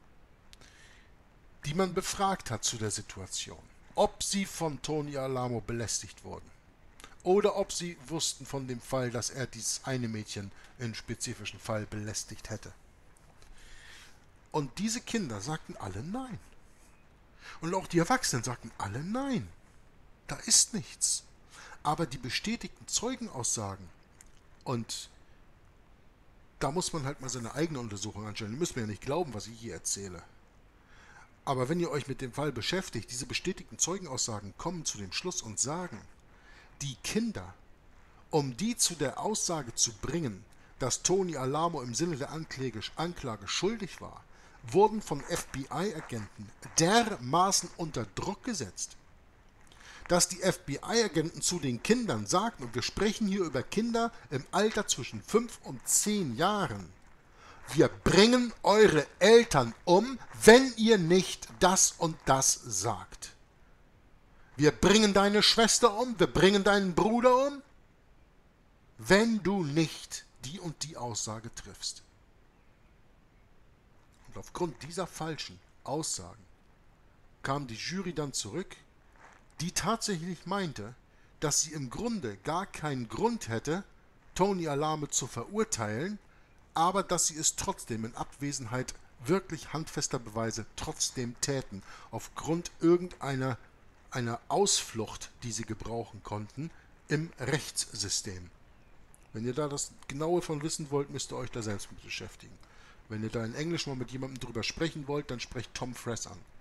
S1: die man befragt hat zu der Situation, ob sie von Tony Alamo belästigt wurden oder ob sie wussten von dem Fall, dass er dieses eine Mädchen in spezifischen Fall belästigt hätte. Und diese Kinder sagten alle nein. Und auch die Erwachsenen sagten alle nein. Da ist nichts. Aber die bestätigten Zeugenaussagen, und da muss man halt mal seine eigene Untersuchung anstellen. Ihr müsst mir ja nicht glauben, was ich hier erzähle. Aber wenn ihr euch mit dem Fall beschäftigt, diese bestätigten Zeugenaussagen kommen zu dem Schluss und sagen, die Kinder, um die zu der Aussage zu bringen, dass Tony Alamo im Sinne der Anklage schuldig war, wurden von FBI-Agenten dermaßen unter Druck gesetzt, dass die FBI-Agenten zu den Kindern sagten, und wir sprechen hier über Kinder im Alter zwischen 5 und 10 Jahren, wir bringen eure Eltern um, wenn ihr nicht das und das sagt. Wir bringen deine Schwester um, wir bringen deinen Bruder um, wenn du nicht die und die Aussage triffst. Und aufgrund dieser falschen Aussagen kam die Jury dann zurück, die tatsächlich meinte, dass sie im Grunde gar keinen Grund hätte, Tony Alamo zu verurteilen, aber dass sie es trotzdem in Abwesenheit wirklich handfester Beweise trotzdem täten, aufgrund irgendeiner Ausflucht, die sie gebrauchen konnten, im Rechtssystem. Wenn ihr da das Genaue von wissen wollt, müsst ihr euch da selbst mit beschäftigen. Wenn ihr da in Englisch mal mit jemandem drüber sprechen wollt, dann sprecht Tom Friess an.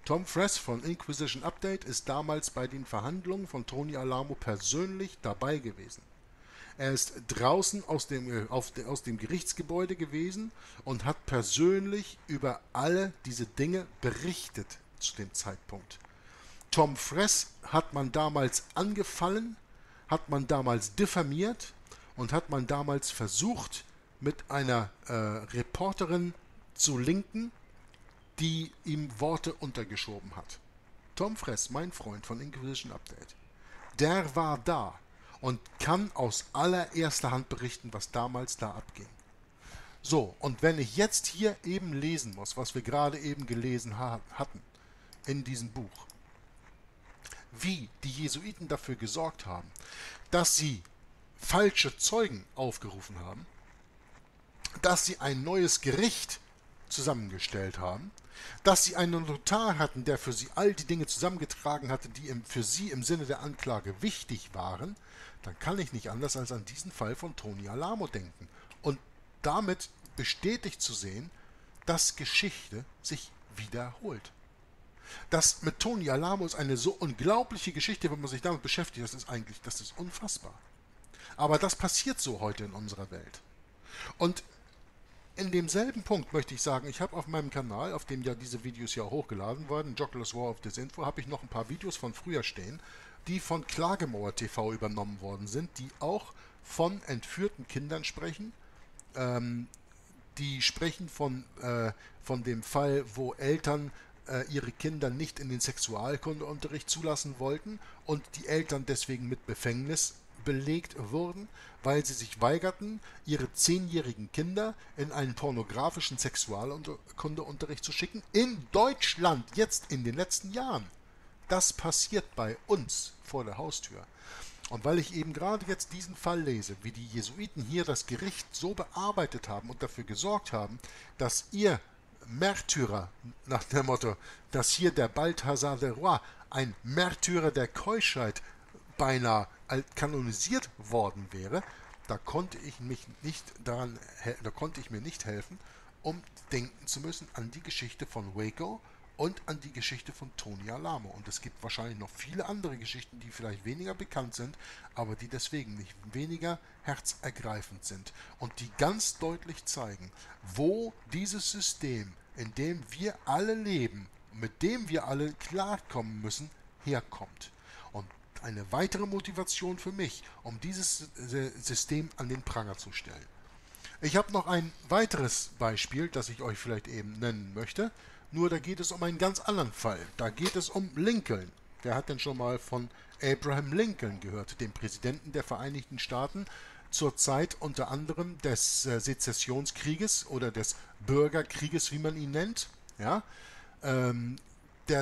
S1: Tom Friess von Inquisition Update ist damals bei den Verhandlungen von Tony Alamo persönlich dabei gewesen. Er ist draußen aus dem Gerichtsgebäude gewesen und hat persönlich über alle diese Dinge berichtet zu dem Zeitpunkt. Tom Friess hat man damals angefallen, hat man damals diffamiert und hat man damals versucht, mit einer Reporterin zu linken, die ihm Worte untergeschoben hat. Tom Friess, mein Freund von Inquisition Update, der war da und kann aus allererster Hand berichten, was damals da abging. So, und wenn ich jetzt hier eben lesen muss, was wir gerade eben gelesen hatten in diesem Buch, wie die Jesuiten dafür gesorgt haben, dass sie falsche Zeugen aufgerufen haben, dass sie ein neues Gericht zusammengestellt haben, dass sie einen Notar hatten, der für sie all die Dinge zusammengetragen hatte, die für sie im Sinne der Anklage wichtig waren, dann kann ich nicht anders als an diesen Fall von Tony Alamo denken. Und damit bestätigt zu sehen, dass Geschichte sich wiederholt. Das mit Tony Alamo ist eine so unglaubliche Geschichte, wenn man sich damit beschäftigt, das ist unfassbar. Aber das passiert so heute in unserer Welt. Und in demselben Punkt möchte ich sagen, ich habe auf meinem Kanal, auf dem ja diese Videos ja hochgeladen wurden, Jocular's War of Disinfo, habe ich noch ein paar Videos von früher stehen, die von Klagemauer TV übernommen worden sind, die auch von entführten Kindern sprechen. Die sprechen von dem Fall, wo Eltern ihre Kinder nicht in den Sexualkundeunterricht zulassen wollten und die Eltern deswegen mit Befängnis belegt wurden, weil sie sich weigerten, ihre 10-jährigen Kinder in einen pornografischen Sexualkundeunterricht zu schicken. In Deutschland, jetzt in den letzten Jahren. Das passiert bei uns vor der Haustür. Und weil ich eben gerade jetzt diesen Fall lese, wie die Jesuiten hier das Gericht so bearbeitet haben und dafür gesorgt haben, dass ihr Märtyrer, nach dem Motto, dass hier der Balthasar de Roy, ein Märtyrer der Keuschheit, beinahe kanonisiert worden wäre, da konnte ich mir nicht helfen, um denken zu müssen an die Geschichte von Waco und an die Geschichte von Tony Alamo. Und es gibt wahrscheinlich noch viele andere Geschichten, die vielleicht weniger bekannt sind, aber die deswegen nicht weniger herzergreifend sind und die ganz deutlich zeigen, wo dieses System, in dem wir alle leben, mit dem wir alle klarkommen müssen, herkommt. Und eine weitere Motivation für mich, um dieses System an den Pranger zu stellen. Ich habe noch ein weiteres Beispiel, das ich euch vielleicht eben nennen möchte, nur da geht es um einen ganz anderen Fall. Da geht es um Lincoln. Wer hat denn schon mal von Abraham Lincoln gehört, dem Präsidenten der Vereinigten Staaten, zur Zeit unter anderem des Sezessionskrieges oder des Bürgerkrieges, wie man ihn nennt, ja, der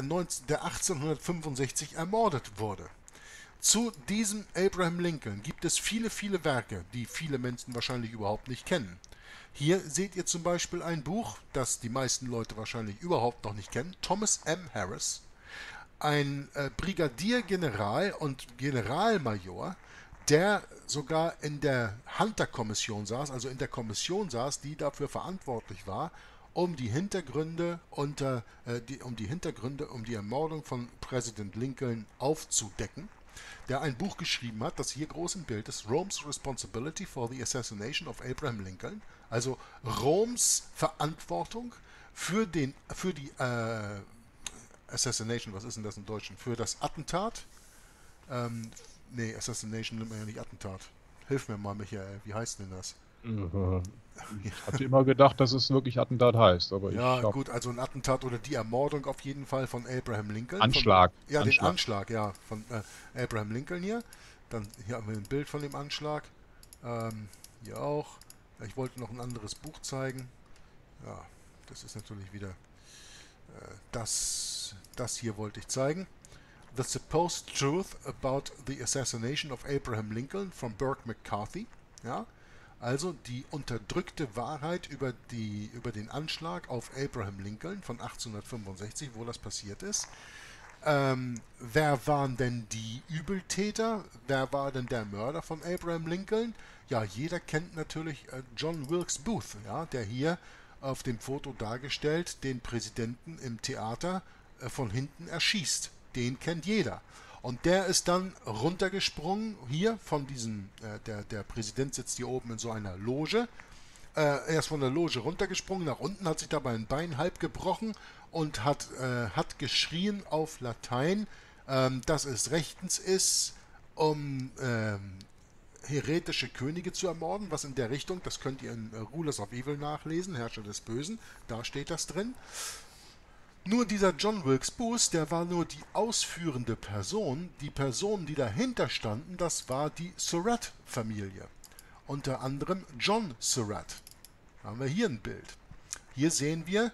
S1: 1865 ermordet wurde. Zu diesem Abraham Lincoln gibt es viele, viele Werke, die viele Menschen wahrscheinlich überhaupt nicht kennen. Hier seht ihr zum Beispiel ein Buch, das die meisten Leute wahrscheinlich überhaupt noch nicht kennen, Thomas M. Harris, ein Brigadiergeneral und Generalmajor, der sogar in der Hunter-Kommission saß, also in der Kommission saß, die dafür verantwortlich war, um die Hintergründe um die Ermordung von Präsident Lincoln aufzudecken, der ein Buch geschrieben hat, das hier groß im Bild ist, Rome's Responsibility for the Assassination of Abraham Lincoln, also Roms Verantwortung für die Assassination, was ist denn das im Deutschen? Für das Attentat? Assassination nimmt man ja nicht Attentat. Hilf mir mal, Michael, wie heißt denn das?
S2: Ich hatte immer gedacht, dass es wirklich Attentat heißt. Aber
S1: gut, also ein Attentat oder die Ermordung auf jeden Fall von Abraham Lincoln.
S2: Anschlag.
S1: Den Anschlag, ja, von Abraham Lincoln hier. Dann hier haben wir ein Bild von dem Anschlag. Hier auch. Ich wollte noch ein anderes Buch zeigen. Ja, das ist natürlich wieder das hier wollte ich zeigen. The Supposed Truth About the Assassination of Abraham Lincoln von Burke McCarthy. Ja, also die unterdrückte Wahrheit über den Anschlag auf Abraham Lincoln von 1865, wo das passiert ist. Wer waren denn die Übeltäter? Wer war denn der Mörder von Abraham Lincoln? Ja, jeder kennt natürlich John Wilkes Booth, ja, der hier auf dem Foto dargestellt den Präsidenten im Theater von hinten erschießt. Den kennt jeder. Und der ist dann runtergesprungen, hier von diesem, der Präsident sitzt hier oben in so einer Loge. Er ist von der Loge runtergesprungen, nach unten, hat sich dabei ein Bein halb gebrochen und hat geschrien auf Latein, dass es rechtens ist, um heretische Könige zu ermorden, was in der Richtung, das könnt ihr in Rulers of Evil nachlesen, Herrscher des Bösen, da steht das drin. Nur dieser John Wilkes Booth, der war nur die ausführende Person. Die Personen, die dahinter standen, das war die Surratt-Familie. Unter anderem John Surratt. Da haben wir hier ein Bild. Hier sehen wir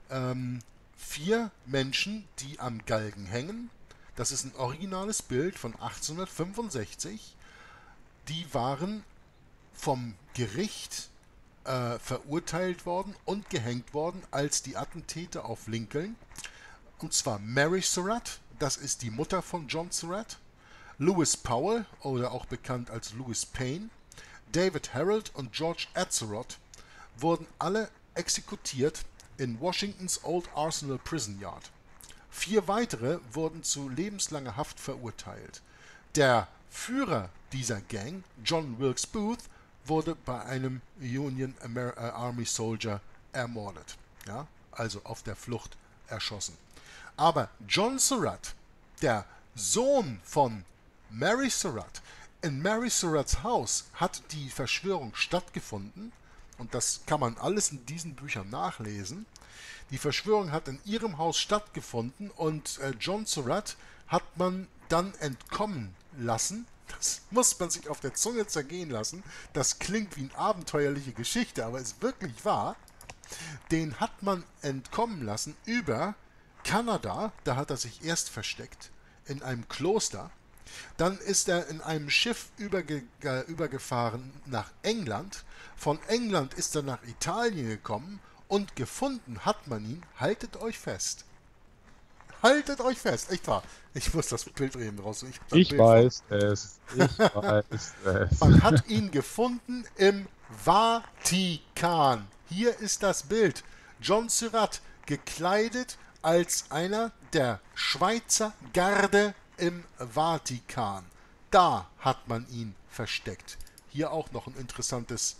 S1: 4 Menschen, die am Galgen hängen. Das ist ein originales Bild von 1865. Die waren vom Gericht verurteilt worden und gehängt worden als die Attentäter auf Lincoln. Und zwar Mary Surratt, das ist die Mutter von John Surratt, Lewis Powell, oder auch bekannt als Lewis Payne, David Harold und George Atzerodt wurden alle exekutiert in Washingtons Old Arsenal Prison Yard. 4 weitere wurden zu lebenslanger Haft verurteilt. Der Führer dieser Gang, John Wilkes Booth, wurde bei einem Union Army Soldier ermordet. Ja, also auf der Flucht erschossen. Aber John Surratt, der Sohn von Mary Surratt, in Mary Surratts Haus hat die Verschwörung stattgefunden, und das kann man alles in diesen Büchern nachlesen. Die Verschwörung hat in ihrem Haus stattgefunden und John Surratt hat man dann entkommen lassen. Das muss man sich auf der Zunge zergehen lassen. Das klingt wie eine abenteuerliche Geschichte, aber ist wirklich wahr. Den hat man entkommen lassen über Kanada, da hat er sich erst versteckt, in einem Kloster. Dann ist er in einem Schiff übergefahren nach England. Von England ist er nach Italien gekommen und gefunden hat man ihn, haltet euch fest. Haltet euch fest, echt wahr. Ich muss das Bild eben raus.
S2: Ich weiß es. Ich weiß es.
S1: Man hat ihn gefunden im Vatikan. Hier ist das Bild. John Surratt gekleidet als einer der Schweizer Garde im Vatikan. Da hat man ihn versteckt. Hier auch noch ein interessantes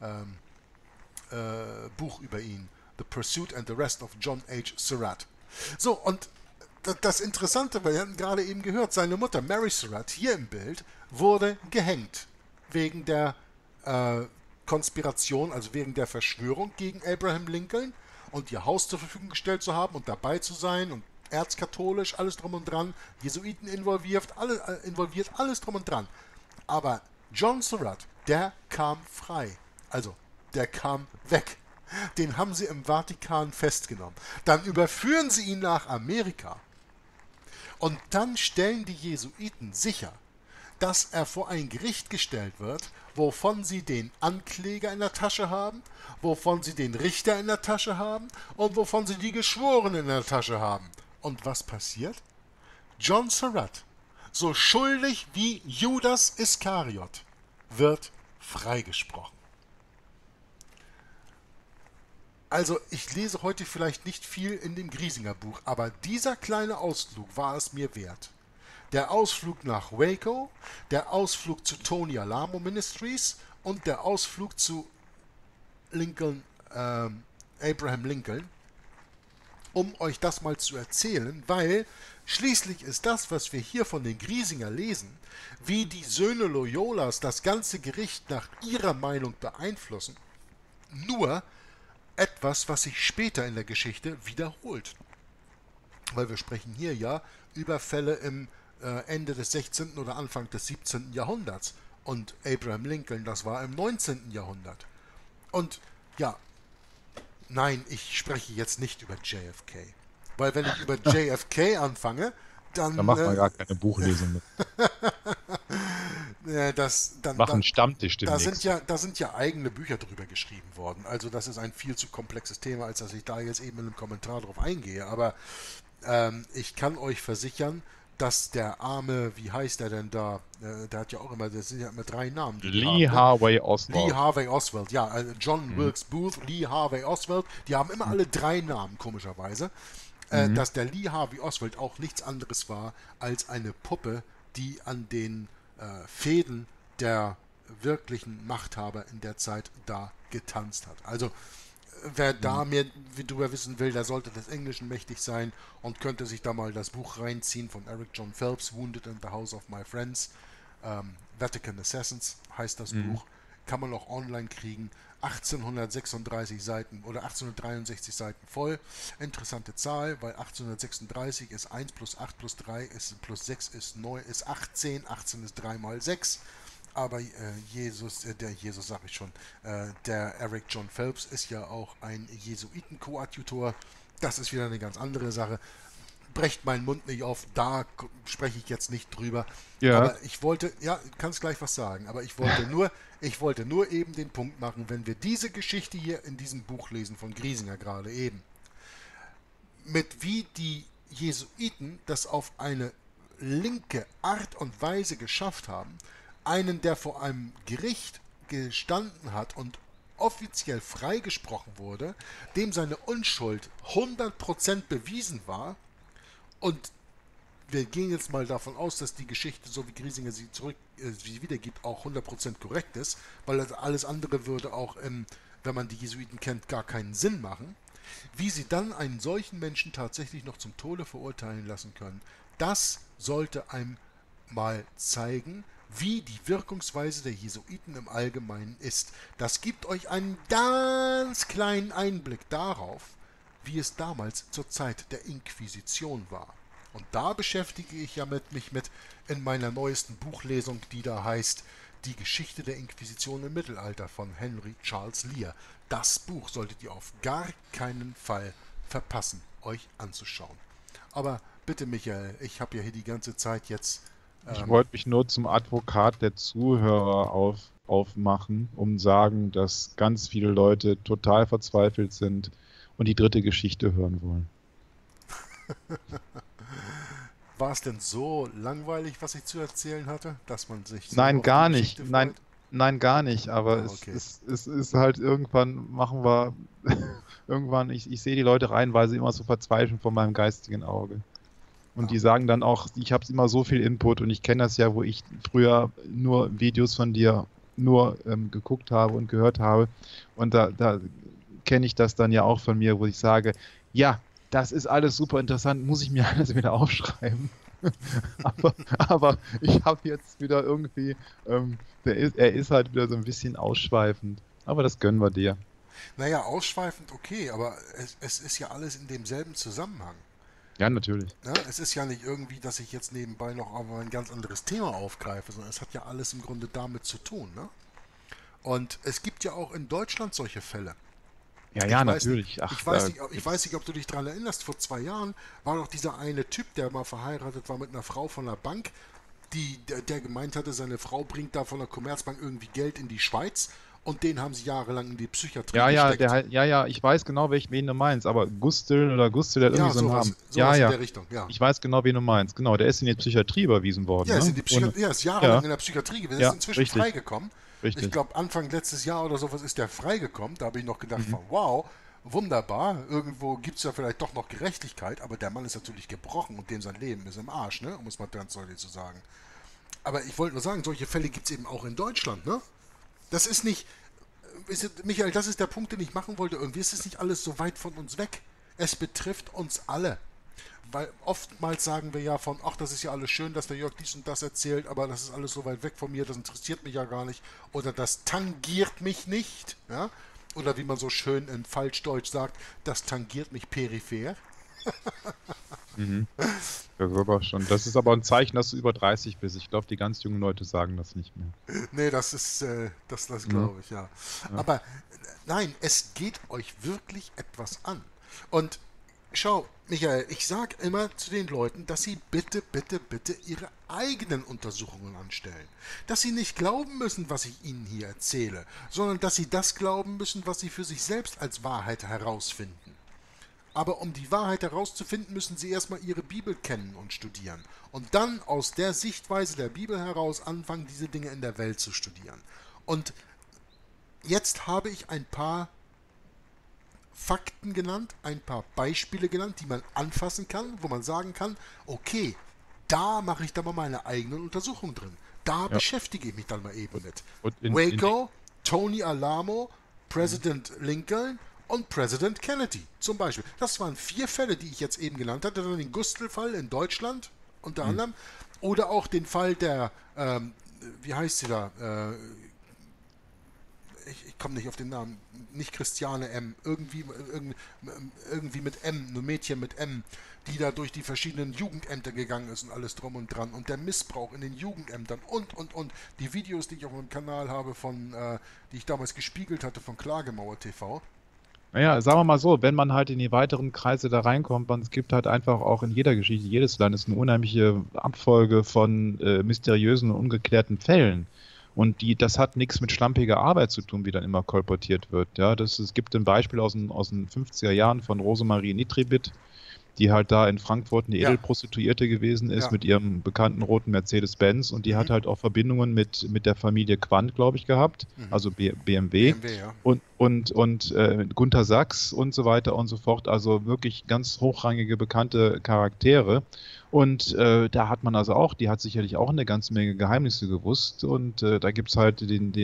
S1: Buch über ihn. The Pursuit and the Rest of John H. Surratt. So, und das Interessante, wir hatten gerade eben gehört, seine Mutter Mary Surratt, hier im Bild, wurde gehängt. Wegen der Konspiration, also wegen der Verschwörung gegen Abraham Lincoln und ihr Haus zur Verfügung gestellt zu haben und dabei zu sein und erzkatholisch, alles drum und dran, Jesuiten involviert, alles drum und dran. Aber John Surratt, der kam frei. Also, der kam weg. Den haben sie im Vatikan festgenommen. Dann überführen sie ihn nach Amerika. Und dann stellen die Jesuiten sicher, dass er vor ein Gericht gestellt wird, wovon sie den Ankläger in der Tasche haben, wovon sie den Richter in der Tasche haben und wovon sie die Geschworenen in der Tasche haben. Und was passiert? John Surratt, so schuldig wie Judas Iskariot, wird freigesprochen. Also, ich lese heute vielleicht nicht viel in dem Griesinger Buch, aber dieser kleine Ausflug war es mir wert. Der Ausflug nach Waco, der Ausflug zu Tony Alamo Ministries und der Ausflug zu Abraham Lincoln, um euch das mal zu erzählen, weil schließlich ist das, was wir hier von den Griesinger lesen, wie die Söhne Loyolas das ganze Gericht nach ihrer Meinung beeinflussen, nur etwas, was sich später in der Geschichte wiederholt. Weil wir sprechen hier ja über Fälle im Ende des 16. oder Anfang des 17. Jahrhunderts. Und Abraham Lincoln, das war im 19. Jahrhundert. Und ja, nein, ich spreche jetzt nicht über JFK. Weil wenn ich über JFK anfange, dann...
S2: Da macht man gar keine Buchlesung mit. Machen Stammtisch demnächst.
S1: Da sind ja eigene Bücher drüber geschrieben worden. Also das ist ein viel zu komplexes Thema, als dass ich da jetzt eben in einem Kommentar drauf eingehe. Aber ich kann euch versichern, dass der arme, wie heißt der denn da? Der hat ja auch immer, das sind ja immer 3 Namen, die
S2: Lee
S1: haben, ne?
S2: Harvey
S1: Lee
S2: Oswald.
S1: Harvey Oswald, ja, John
S2: Mhm.
S1: Wilkes Booth, Lee Harvey Oswald, die haben immer
S2: Mhm.
S1: alle 3 Namen, komischerweise.
S2: Mhm.
S1: Dass der Lee Harvey Oswald auch nichts anderes war als eine Puppe, die an den Fäden der wirklichen Machthaber in der Zeit da getanzt hat. Also wer da
S2: Mhm.
S1: mehr drüber wissen will, der sollte des Englischen mächtig sein und könnte sich da mal das Buch reinziehen von Eric John Phelps, Wounded in the House of My Friends. Vatican Assassins heißt das
S2: Mhm.
S1: Buch. Kann man auch online kriegen. 1836 Seiten oder 1863 Seiten voll. Interessante Zahl, weil 1836 ist 1 plus 8 plus 3 ist plus 6 ist 9 ist 18. 18 ist 3 mal 6. Aber Jesus sag ich schon, der Eric John Phelps ist ja auch ein Jesuiten-Koadjutor. Das ist wieder eine ganz andere Sache. Brecht meinen Mund nicht auf, da spreche ich jetzt nicht drüber.
S2: Ja.
S1: Aber ich wollte, ja, kannst gleich was sagen, aber ich wollte nur eben den Punkt machen, wenn wir diese Geschichte hier in diesem Buch lesen, von Griesinger gerade eben, mit wie die Jesuiten das auf eine linke Art und Weise geschafft haben, einen, der vor einem Gericht gestanden hat und offiziell freigesprochen wurde, dem seine Unschuld 100% bewiesen war, und wir gehen jetzt mal davon aus, dass die Geschichte, so wie Griesinger sie wiedergibt, auch 100% korrekt ist, weil alles andere würde auch, wenn man die Jesuiten kennt, gar keinen Sinn machen. Wie sie dann einen solchen Menschen tatsächlich noch zum Tode verurteilen lassen können, das sollte einem mal zeigen, wie die Wirkungsweise der Jesuiten im Allgemeinen ist. Das gibt euch einen ganz kleinen Einblick darauf, wie es damals zur Zeit der Inquisition war. Und da beschäftige ich ja mich mit in meiner neuesten Buchlesung, die da heißt Die Geschichte der Inquisition im Mittelalter von Henry Charles Lear. Das Buch solltet ihr auf gar keinen Fall verpassen, euch anzuschauen. Aber bitte, Michael, ich habe ja hier die ganze Zeit jetzt.
S2: Ich
S1: Ähm,
S2: wollte mich nur zum Advokat der Zuhörer aufmachen, um sagen, dass ganz viele Leute total verzweifelt sind und die dritte Geschichte hören wollen.
S1: war es denn so langweilig, was ich zu erzählen hatte, dass man sich so
S2: Nein,
S1: auf die
S2: gar nicht.
S1: Geschichte
S2: Nein,
S1: freut?
S2: nein, gar nicht. Aber
S1: Ah,
S2: es,
S1: okay.
S2: es, es ist halt irgendwann machen wir, irgendwann, ich sehe die Leute rein, weil sie immer so verzweifeln vor meinem geistigen Auge. Und
S1: Ja.
S2: die sagen dann auch, ich habe immer so viel Input und ich kenne das ja, wo ich früher nur Videos von dir nur geguckt habe und gehört habe. Und da kenne ich das dann ja auch von mir, wo ich sage, ja, das ist alles super interessant, muss ich mir alles wieder aufschreiben. aber ich habe jetzt wieder irgendwie, er ist halt wieder so ein bisschen ausschweifend. Aber das gönnen wir dir.
S1: Naja, ausschweifend okay, aber es ist ja alles in demselben Zusammenhang.
S2: Ja, natürlich.
S1: Ne? Es ist ja nicht irgendwie, dass ich jetzt nebenbei noch aber ein ganz anderes Thema aufgreife, sondern es hat ja alles im Grunde damit zu tun. Ne? Und es gibt ja auch in Deutschland solche Fälle.
S2: Ja,
S1: Ich
S2: ja,
S1: weiß nicht,
S2: natürlich. Ach, da
S1: ich weiß nicht,
S2: gibt's.
S1: ob du dich daran erinnerst, vor 2 Jahren war doch dieser eine Typ, der mal verheiratet war mit einer Frau von der Bank, der gemeint hatte, seine Frau bringt da von der Commerzbank irgendwie Geld in die Schweiz, und den haben sie jahrelang in die Psychiatrie
S2: Ja, ja,
S1: gesteckt.
S2: ja, ja, ich weiß genau, wen du meinst, aber Gustel, der hat irgendwie
S1: Ja,
S2: so einen Namen. Ja,
S1: sowas in
S2: ja,
S1: der Richtung, ja.
S2: ich weiß genau, wen du meinst. Genau, der ist in die Psychiatrie überwiesen worden,
S1: Ja,
S2: ne?
S1: er ist jahrelang
S2: Ja,
S1: in der Psychiatrie gewesen, ist
S2: ja,
S1: inzwischen
S2: richtig,
S1: freigekommen. Ich
S2: richtig.
S1: glaube, Anfang letztes Jahr oder sowas ist der freigekommen. Da habe ich noch gedacht,
S2: Mhm.
S1: von, wow, wunderbar, irgendwo gibt es ja vielleicht doch noch Gerechtigkeit, aber der Mann ist natürlich gebrochen und dem sein Leben ist im Arsch, ne? Um es mal ganz deutlich zu sagen. Aber ich wollte nur sagen, solche Fälle gibt es eben auch in Deutschland, ne? Das ist nicht, Michael, das ist der Punkt, den ich machen wollte. Irgendwie ist es nicht alles so weit von uns weg. Es betrifft uns alle. Weil oftmals sagen wir ja von, ach, das ist ja alles schön, dass der Jörg dies und das erzählt, aber das ist alles so weit weg von mir, das interessiert mich ja gar nicht. Oder das tangiert mich nicht. Ja? Oder wie man so schön in Falschdeutsch sagt, das tangiert mich peripher.
S2: Mhm. Ja, sogar schon. Das ist aber ein Zeichen, dass du über 30 bist. Ich glaube, die ganz jungen Leute sagen das nicht mehr.
S1: Nee, das ist, das
S2: Ne?
S1: glaube ich, ja.
S2: Ja.
S1: Aber nein, es geht euch wirklich etwas an. Und schau, Michael, ich sage immer zu den Leuten, dass sie bitte, bitte, bitte ihre eigenen Untersuchungen anstellen. Dass sie nicht glauben müssen, was ich ihnen hier erzähle, sondern dass sie das glauben müssen, was sie für sich selbst als Wahrheit herausfinden. Aber um die Wahrheit herauszufinden, müssen sie erstmal ihre Bibel kennen und studieren. Und dann aus der Sichtweise der Bibel heraus anfangen, diese Dinge in der Welt zu studieren. Und jetzt habe ich ein paar Fakten genannt, ein paar Beispiele genannt, die man anfassen kann, wo man sagen kann, okay, da mache ich dann mal meine eigenen Untersuchungen drin. Da beschäftige ich mich dann mal eben mit. Waco, Tony Alamo, Präsident Lincoln und Präsident Kennedy zum Beispiel. Das waren 4 Fälle, die ich jetzt eben genannt hatte. Dann den Gustl-Fall in Deutschland unter anderem. Oder auch den Fall der, wie heißt sie da, ich komme nicht auf den Namen, nicht Christiane M., irgendwie mit M, nur Mädchen mit M, die da durch die verschiedenen Jugendämter gegangen ist und alles drum und dran und der Missbrauch in den Jugendämtern und die Videos, die ich auf meinem Kanal habe die ich damals gespiegelt hatte von Klagemauer TV.
S2: Naja, sagen wir mal so, wenn man halt in die weiteren Kreise da reinkommt, es gibt halt einfach auch in jeder Geschichte jedes Landes eine unheimliche Abfolge von mysteriösen und ungeklärten Fällen. Und das hat nichts mit schlampiger Arbeit zu tun, wie dann immer kolportiert wird. Ja, es gibt ein Beispiel aus den 50er Jahren von Rosemarie Nitribit, die halt da in Frankfurt eine Edelprostituierte gewesen ist mit ihrem bekannten roten Mercedes-Benz und die hat halt auch Verbindungen mit der Familie Quandt, glaube ich, gehabt, also BMW und Gunter Sachs und so weiter und so fort, also wirklich ganz hochrangige, bekannte Charaktere. Und da hat man also auch, die hat sicherlich auch eine ganze Menge Geheimnisse gewusst und da gibt es halt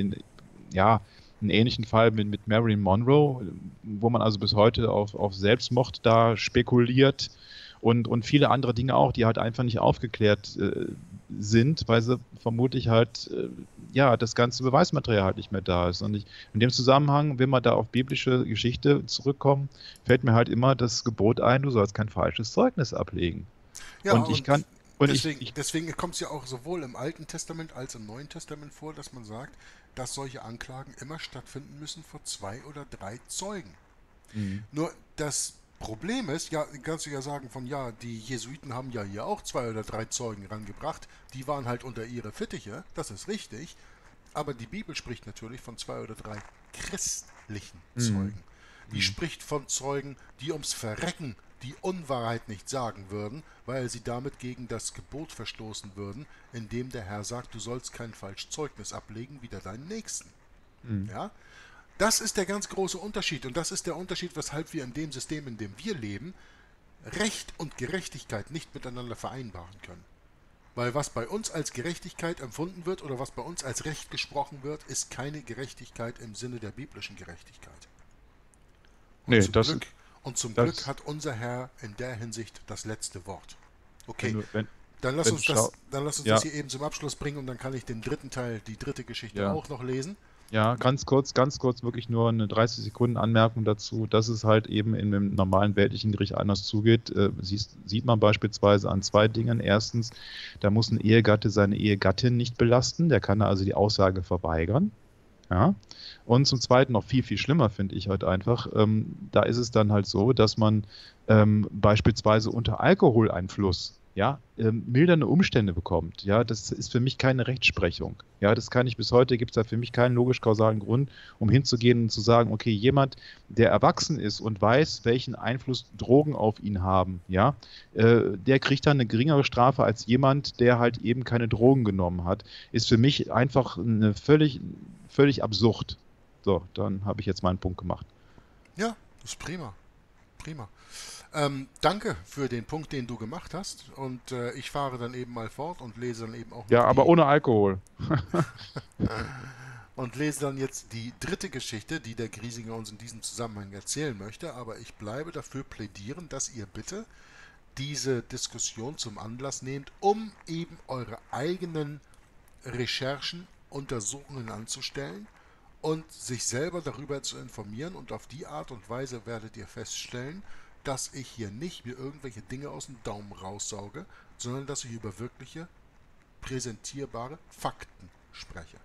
S2: einen ähnlichen Fall mit Marilyn Monroe, wo man also bis heute auf Selbstmord da spekuliert und viele andere Dinge auch, die halt einfach nicht aufgeklärt sind, weil sie vermutlich halt das ganze Beweismaterial halt nicht mehr da ist. Und in dem Zusammenhang, wenn wir da auf biblische Geschichte zurückkommen, fällt mir halt immer das Gebot ein, du sollst kein falsches Zeugnis ablegen.
S1: Ja,
S2: und ich kann
S1: deswegen kommt es ja auch sowohl im Alten Testament als im Neuen Testament vor, dass man sagt, dass solche Anklagen immer stattfinden müssen vor 2 oder 3 Zeugen. Nur das Problem ist, ja, kannst du ja sagen die Jesuiten haben ja hier auch 2 oder 3 Zeugen rangebracht, die waren halt unter ihre Fittiche, das ist richtig, aber die Bibel spricht natürlich von 2 oder 3 christlichen Zeugen. Die spricht von Zeugen, die ums Verrecken die Unwahrheit nicht sagen würden, weil sie damit gegen das Gebot verstoßen würden, indem der Herr sagt, du sollst kein falsches Zeugnis ablegen, wider deinen Nächsten. Ja? Das ist der ganz große Unterschied und das ist der Unterschied, weshalb wir in dem System, in dem wir leben, Recht und Gerechtigkeit nicht miteinander vereinbaren können. Weil was bei uns als Gerechtigkeit empfunden wird oder was bei uns als Recht gesprochen wird, ist keine Gerechtigkeit im Sinne der biblischen Gerechtigkeit. Und zum Glück hat unser Herr in der Hinsicht das letzte Wort. Okay, dann lass uns das hier eben zum Abschluss bringen und dann kann ich den dritten Teil, die dritte Geschichte auch noch lesen.
S2: Ja, ganz kurz, wirklich nur eine 30 Sekunden Anmerkung dazu, dass es halt eben in dem normalen weltlichen Gericht anders zugeht. Sieht man beispielsweise an 2 Dingen. Erstens, da muss ein Ehegatte seine Ehegattin nicht belasten, der kann also die Aussage verweigern. Ja. Und zum Zweiten noch viel, viel schlimmer finde ich halt einfach, da ist es dann halt so, dass man beispielsweise unter Alkoholeinfluss mildernde Umstände bekommt. Ja, das ist für mich keine Rechtsprechung. Ja, das kann ich bis heute, gibt es da für mich keinen logisch-kausalen Grund, um hinzugehen und zu sagen, okay, jemand, der erwachsen ist und weiß, welchen Einfluss Drogen auf ihn haben, der kriegt dann eine geringere Strafe als jemand, der halt eben keine Drogen genommen hat, ist für mich einfach eine völlig absurd. So, dann habe ich jetzt meinen Punkt gemacht.
S1: Ja, das ist prima. Danke für den Punkt, den du gemacht hast. Und ich fahre dann eben mal fort und lese dann eben auch.
S2: Ja, aber ohne Alkohol.
S1: Und lese dann jetzt die dritte Geschichte, die der Griesinger uns in diesem Zusammenhang erzählen möchte. Aber ich bleibe dafür plädieren, dass ihr bitte diese Diskussion zum Anlass nehmt, um eben eure eigenen Recherchen, Untersuchungen anzustellen und sich selber darüber zu informieren. Und auf die Art und Weise werdet ihr feststellen, dass ich hier nicht mir irgendwelche Dinge aus dem Daumen raussauge, sondern dass ich über wirkliche, präsentierbare Fakten spreche.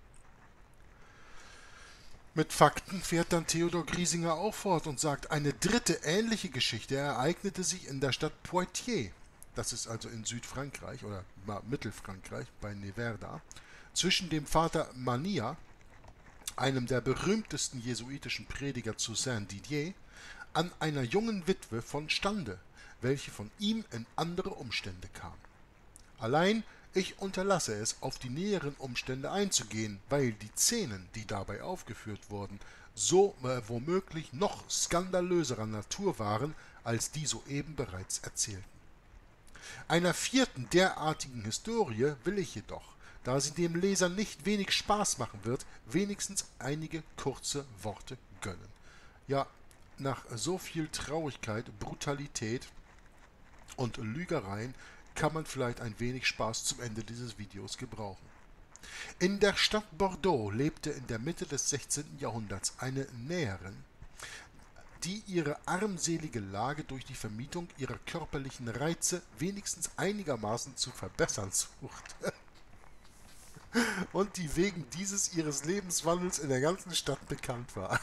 S1: Mit Fakten fährt dann Theodor Griesinger auch fort und sagt, eine dritte ähnliche Geschichte ereignete sich in der Stadt Poitiers, das ist also in Südfrankreich oder Mittelfrankreich bei Neverda, zwischen dem Vater Mania, einem der berühmtesten jesuitischen Prediger zu Saint-Didier, an einer jungen Witwe von Stande, welche von ihm in andere Umstände kam. Allein ich unterlasse es, auf die näheren Umstände einzugehen, weil die Szenen, die dabei aufgeführt wurden, so womöglich noch skandalöserer Natur waren, als die soeben bereits erzählten. Einer vierten derartigen Historie will ich jedoch, da sie dem Leser nicht wenig Spaß machen wird, wenigstens einige kurze Worte gönnen. Ja, nach so viel Traurigkeit, Brutalität und Lügereien kann man vielleicht ein wenig Spaß zum Ende dieses Videos gebrauchen. In der Stadt Bordeaux lebte in der Mitte des 16. Jahrhunderts eine Näherin, die ihre armselige Lage durch die Vermietung ihrer körperlichen Reize wenigstens einigermaßen zu verbessern suchte und die wegen dieses ihres Lebenswandels in der ganzen Stadt bekannt war.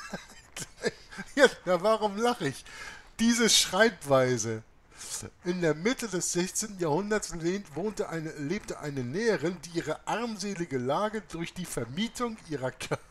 S1: Ja, warum lache ich? Diese Schreibweise. In der Mitte des 16. Jahrhunderts lebte eine Näherin, die ihre armselige Lage durch die Vermietung ihrer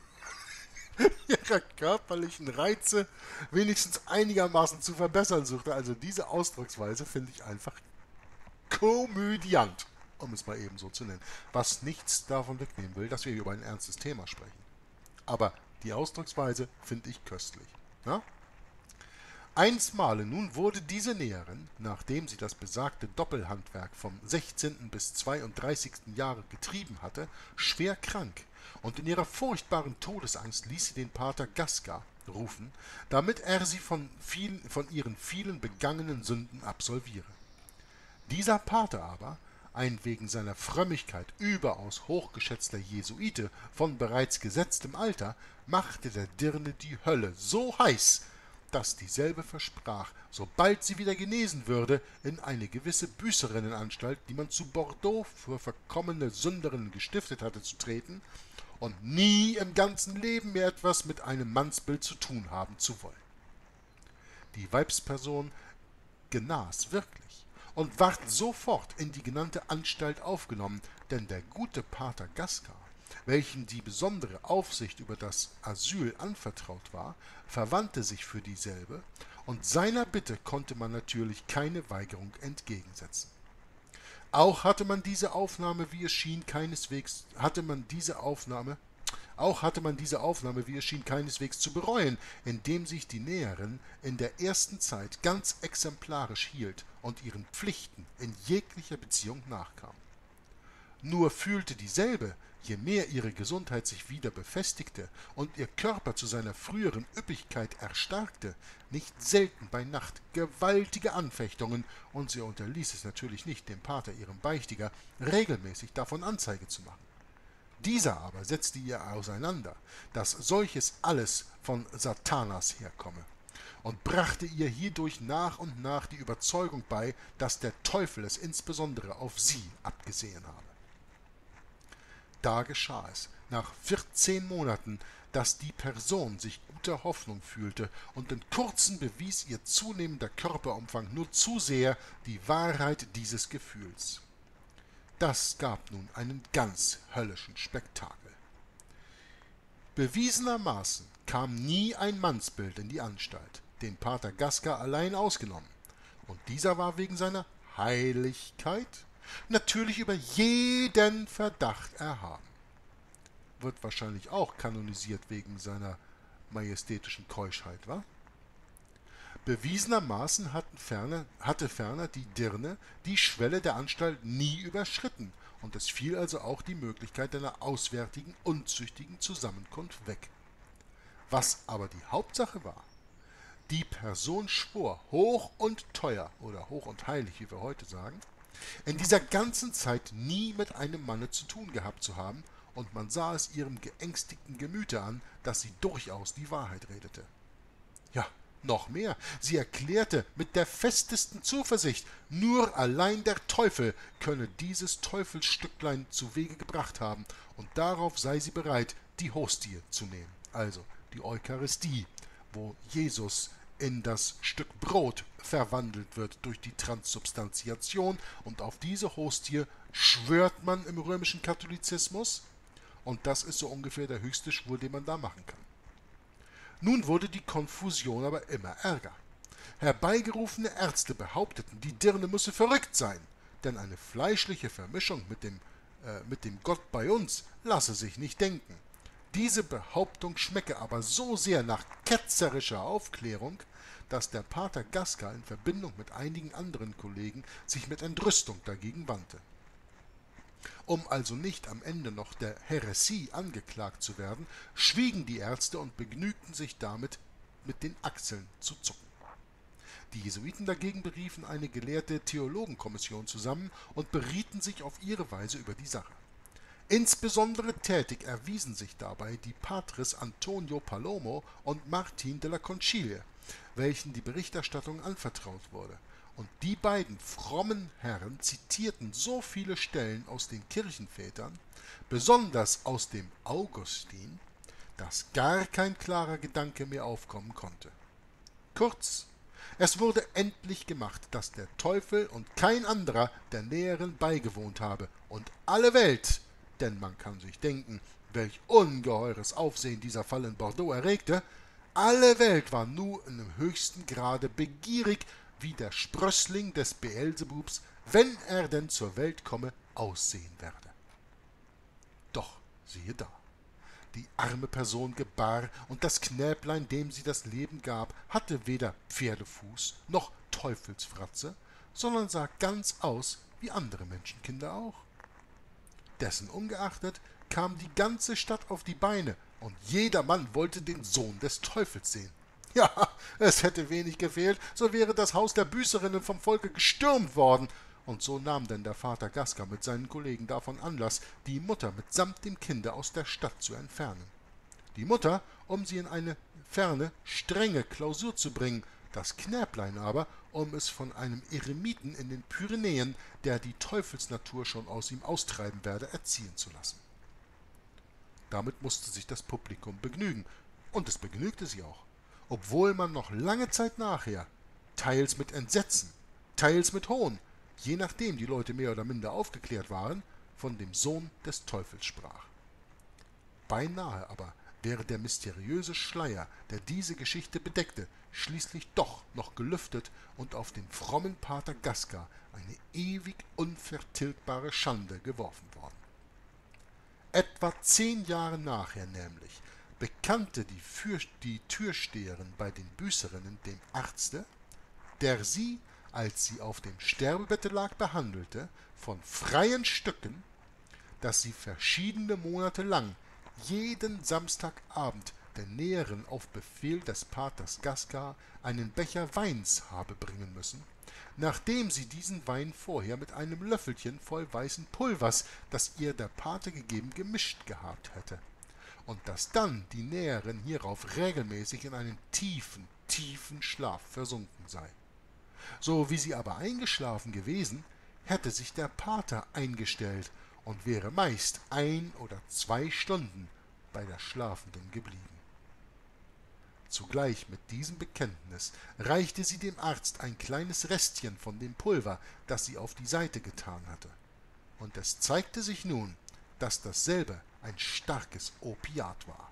S1: körperlichen Reize wenigstens einigermaßen zu verbessern suchte. Also diese Ausdrucksweise finde ich einfach komödiant, um es mal eben so zu nennen. Was nichts davon wegnehmen will, dass wir über ein ernstes Thema sprechen. Aber die Ausdrucksweise finde ich köstlich. Ja? Einstmalen nun wurde diese Näherin, nachdem sie das besagte Doppelhandwerk vom 16. bis 32. Jahre getrieben hatte, schwer krank, und in ihrer furchtbaren Todesangst ließ sie den Pater Gasca rufen, damit er sie von ihren vielen begangenen Sünden absolviere. Dieser Pater aber, ein wegen seiner Frömmigkeit überaus hochgeschätzter Jesuite von bereits gesetztem Alter, machte der Dirne die Hölle so heiß, dass dieselbe versprach, sobald sie wieder genesen würde, in eine gewisse Büßerinnenanstalt, die man zu Bordeaux für verkommene Sünderinnen gestiftet hatte, zu treten und nie im ganzen Leben mehr etwas mit einem Mannsbild zu tun haben zu wollen. Die Weibsperson genas wirklich und ward sofort in die genannte Anstalt aufgenommen, denn der gute Pater Gasca, welchem die besondere Aufsicht über das Asyl anvertraut war, verwandte sich für dieselbe, und seiner Bitte konnte man natürlich keine Weigerung entgegensetzen. Auch hatte man diese Aufnahme, wie es schien, keineswegs zu bereuen, indem sich die Näherin in der ersten Zeit ganz exemplarisch hielt und ihren Pflichten in jeglicher Beziehung nachkam. Nur fühlte dieselbe, je mehr ihre Gesundheit sich wieder befestigte und ihr Körper zu seiner früheren Üppigkeit erstarkte, nicht selten bei Nacht gewaltige Anfechtungen, und sie unterließ es natürlich nicht, dem Pater, ihrem Beichtiger, regelmäßig davon Anzeige zu machen. Dieser aber setzte ihr auseinander, dass solches alles von Satanas herkomme, und brachte ihr hierdurch nach und nach die Überzeugung bei, dass der Teufel es insbesondere auf sie abgesehen habe. Da geschah es, nach 14 Monaten, dass die Person sich guter Hoffnung fühlte, und in kurzem bewies ihr zunehmender Körperumfang nur zu sehr die Wahrheit dieses Gefühls. Das gab nun einen ganz höllischen Spektakel. Bewiesenermaßen kam nie ein Mannsbild in die Anstalt, den Pater Gasca allein ausgenommen, und dieser war wegen seiner Heiligkeit natürlich über jeden Verdacht erhaben. Wird wahrscheinlich auch kanonisiert wegen seiner majestätischen Keuschheit, wa? Bewiesenermaßen hatte ferner die Dirne die Schwelle der Anstalt nie überschritten, und es fiel also auch die Möglichkeit einer auswärtigen, unzüchtigen Zusammenkunft weg. Was aber die Hauptsache war: die Person schwor, hoch und teuer, oder hoch und heilig, wie wir heute sagen, in dieser ganzen Zeit nie mit einem Manne zu tun gehabt zu haben, und man sah es ihrem geängstigten Gemüte an, dass sie durchaus die Wahrheit redete. Ja, noch mehr, sie erklärte mit der festesten Zuversicht, nur allein der Teufel könne dieses Teufelsstücklein zu Wege gebracht haben, und darauf sei sie bereit, die Hostie zu nehmen, also die Eucharistie, wo Jesus in das Stück Brot verwandelt wird durch die Transsubstantiation, und auf diese Hostie schwört man im römischen Katholizismus, und das ist so ungefähr der höchste Schwur, den man da machen kann. Nun wurde die Konfusion aber immer ärger. Herbeigerufene Ärzte behaupteten, die Dirne müsse verrückt sein, denn eine fleischliche Vermischung mit dem Gott bei uns lasse sich nicht denken. Diese Behauptung schmecke aber so sehr nach ketzerischer Aufklärung, dass der Pater Gasca in Verbindung mit einigen anderen Kollegen sich mit Entrüstung dagegen wandte. Um also nicht am Ende noch der Häresie angeklagt zu werden, schwiegen die Ärzte und begnügten sich damit, mit den Achseln zu zucken. Die Jesuiten dagegen beriefen eine gelehrte Theologenkommission zusammen und berieten sich auf ihre Weise über die Sache. Insbesondere tätig erwiesen sich dabei die Patres Antonio Palomo und Martin de la Concilia, welchen die Berichterstattung anvertraut wurde. Und die beiden frommen Herren zitierten so viele Stellen aus den Kirchenvätern, besonders aus dem Augustin, dass gar kein klarer Gedanke mehr aufkommen konnte. Kurz, es wurde endlich gemacht, dass der Teufel und kein anderer der Näheren beigewohnt habe, und alle Welt, denn man kann sich denken, welch ungeheures Aufsehen dieser Fall in Bordeaux erregte, alle Welt war nun im höchsten Grade begierig, wie der Sprössling des Beelzebubs, wenn er denn zur Welt komme, aussehen werde. Doch siehe da, die arme Person gebar, und das Knäblein, dem sie das Leben gab, hatte weder Pferdefuß noch Teufelsfratze, sondern sah ganz aus wie andere Menschenkinder auch. Dessen ungeachtet kam die ganze Stadt auf die Beine, und jedermann wollte den Sohn des Teufels sehen. Ja, es hätte wenig gefehlt, so wäre das Haus der Büßerinnen vom Volke gestürmt worden, und so nahm denn der Vater Gasca mit seinen Kollegen davon Anlass, die Mutter mitsamt dem Kinde aus der Stadt zu entfernen. Die Mutter, um sie in eine ferne, strenge Klausur zu bringen, das Knäblein aber, um es von einem Eremiten in den Pyrenäen, der die Teufelsnatur schon aus ihm austreiben werde, erziehen zu lassen. Damit musste sich das Publikum begnügen, und es begnügte sie auch, obwohl man noch lange Zeit nachher, teils mit Entsetzen, teils mit Hohn, je nachdem die Leute mehr oder minder aufgeklärt waren, von dem Sohn des Teufels sprach. Beinahe aber wäre der mysteriöse Schleier, der diese Geschichte bedeckte, schließlich doch noch gelüftet und auf den frommen Pater Gasca eine ewig unvertilgbare Schande geworfen worden. Etwa 10 Jahre nachher nämlich bekannte die Türsteherin bei den Büßerinnen dem Arzte, der sie, als sie auf dem Sterbebette lag, behandelte, von freien Stücken, dass sie verschiedene Monate lang jeden Samstagabend der Näherin auf Befehl des Paters Gasca einen Becher Weins habe bringen müssen, nachdem sie diesen Wein vorher mit einem Löffelchen voll weißen Pulvers, das ihr der Pate gegeben, gemischt gehabt hätte, und dass dann die Näherin hierauf regelmäßig in einen tiefen, tiefen Schlaf versunken sei. So wie sie aber eingeschlafen gewesen, hätte sich der Pater eingestellt und wäre meist 1 oder 2 Stunden bei der Schlafenden geblieben. Zugleich mit diesem Bekenntnis reichte sie dem Arzt ein kleines Restchen von dem Pulver, das sie auf die Seite getan hatte, und es zeigte sich nun, dass dasselbe ein starkes Opiat war.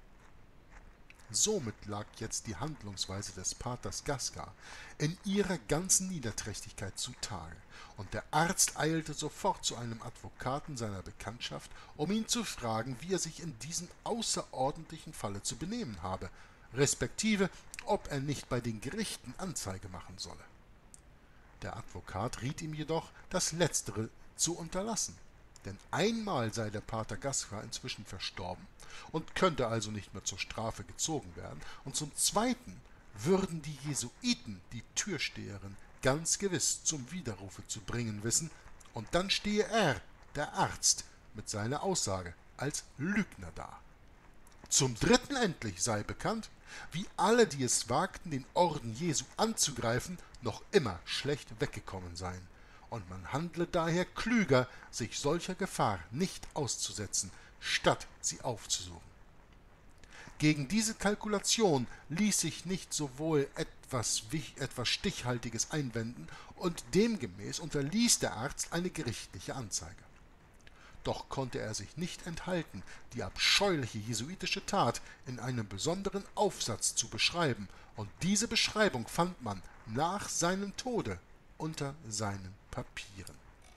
S1: Somit lag jetzt die Handlungsweise des Paters Gasca in ihrer ganzen Niederträchtigkeit zutage, und der Arzt eilte sofort zu einem Advokaten seiner Bekanntschaft, um ihn zu fragen, wie er sich in diesem außerordentlichen Falle zu benehmen habe, respektive ob er nicht bei den Gerichten Anzeige machen solle. Der Advokat riet ihm jedoch, das Letztere zu unterlassen, denn einmal sei der Pater Gasca inzwischen verstorben und könnte also nicht mehr zur Strafe gezogen werden, und zum Zweiten würden die Jesuiten die Türsteherin ganz gewiss zum Widerrufe zu bringen wissen, und dann stehe er, der Arzt, mit seiner Aussage als Lügner da. Zum Dritten endlich sei bekannt, wie alle, die es wagten, den Orden Jesu anzugreifen, noch immer schlecht weggekommen seien, und man handle daher klüger, sich solcher Gefahr nicht auszusetzen, statt sie aufzusuchen. Gegen diese Kalkulation ließ sich nicht sowohl etwas Stichhaltiges einwenden, und demgemäß unterließ der Arzt eine gerichtliche Anzeige. Doch konnte er sich nicht enthalten, die abscheuliche jesuitische Tat in einem besonderen Aufsatz zu beschreiben, und diese Beschreibung fand man nach seinem Tode unter seinen Papieren.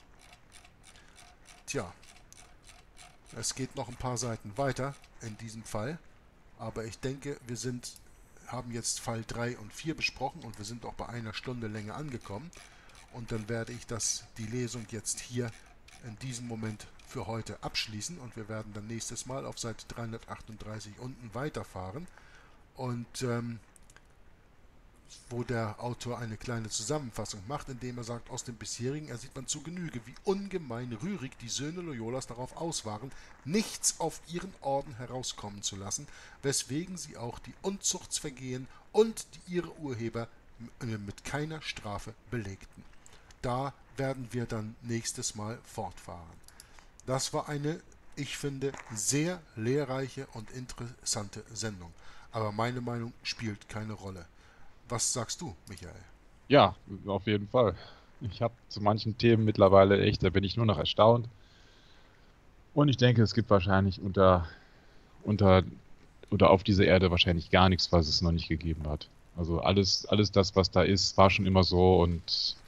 S1: Tja, es geht noch ein paar Seiten weiter in diesem Fall, aber ich denke, haben jetzt Fall 3 und 4 besprochen und wir sind auch bei einer Stunde Länge angekommen. Und dann werde ich die Lesung jetzt hier in diesem Moment für heute abschließen und wir werden dann nächstes Mal auf Seite 338 unten weiterfahren und wo der Autor eine kleine Zusammenfassung macht, indem er sagt, aus dem bisherigen ersieht man zu Genüge, wie ungemein rührig die Söhne Loyolas darauf aus waren, nichts auf ihren Orden herauskommen zu lassen, weswegen sie auch die Unzuchtsvergehen und ihre Urheber mit keiner Strafe belegten. Da werden wir dann nächstes Mal fortfahren. Das war eine, ich finde, sehr lehrreiche und interessante Sendung. Aber meine Meinung spielt keine Rolle. Was sagst du, Michael?
S2: Ja, auf jeden Fall. Ich habe zu manchen Themen mittlerweile echt, da bin ich nur noch erstaunt. Und ich denke, es gibt wahrscheinlich unter oder auf dieser Erde wahrscheinlich gar nichts, was es noch nicht gegeben hat. Also alles das, was da ist, war schon immer so. Und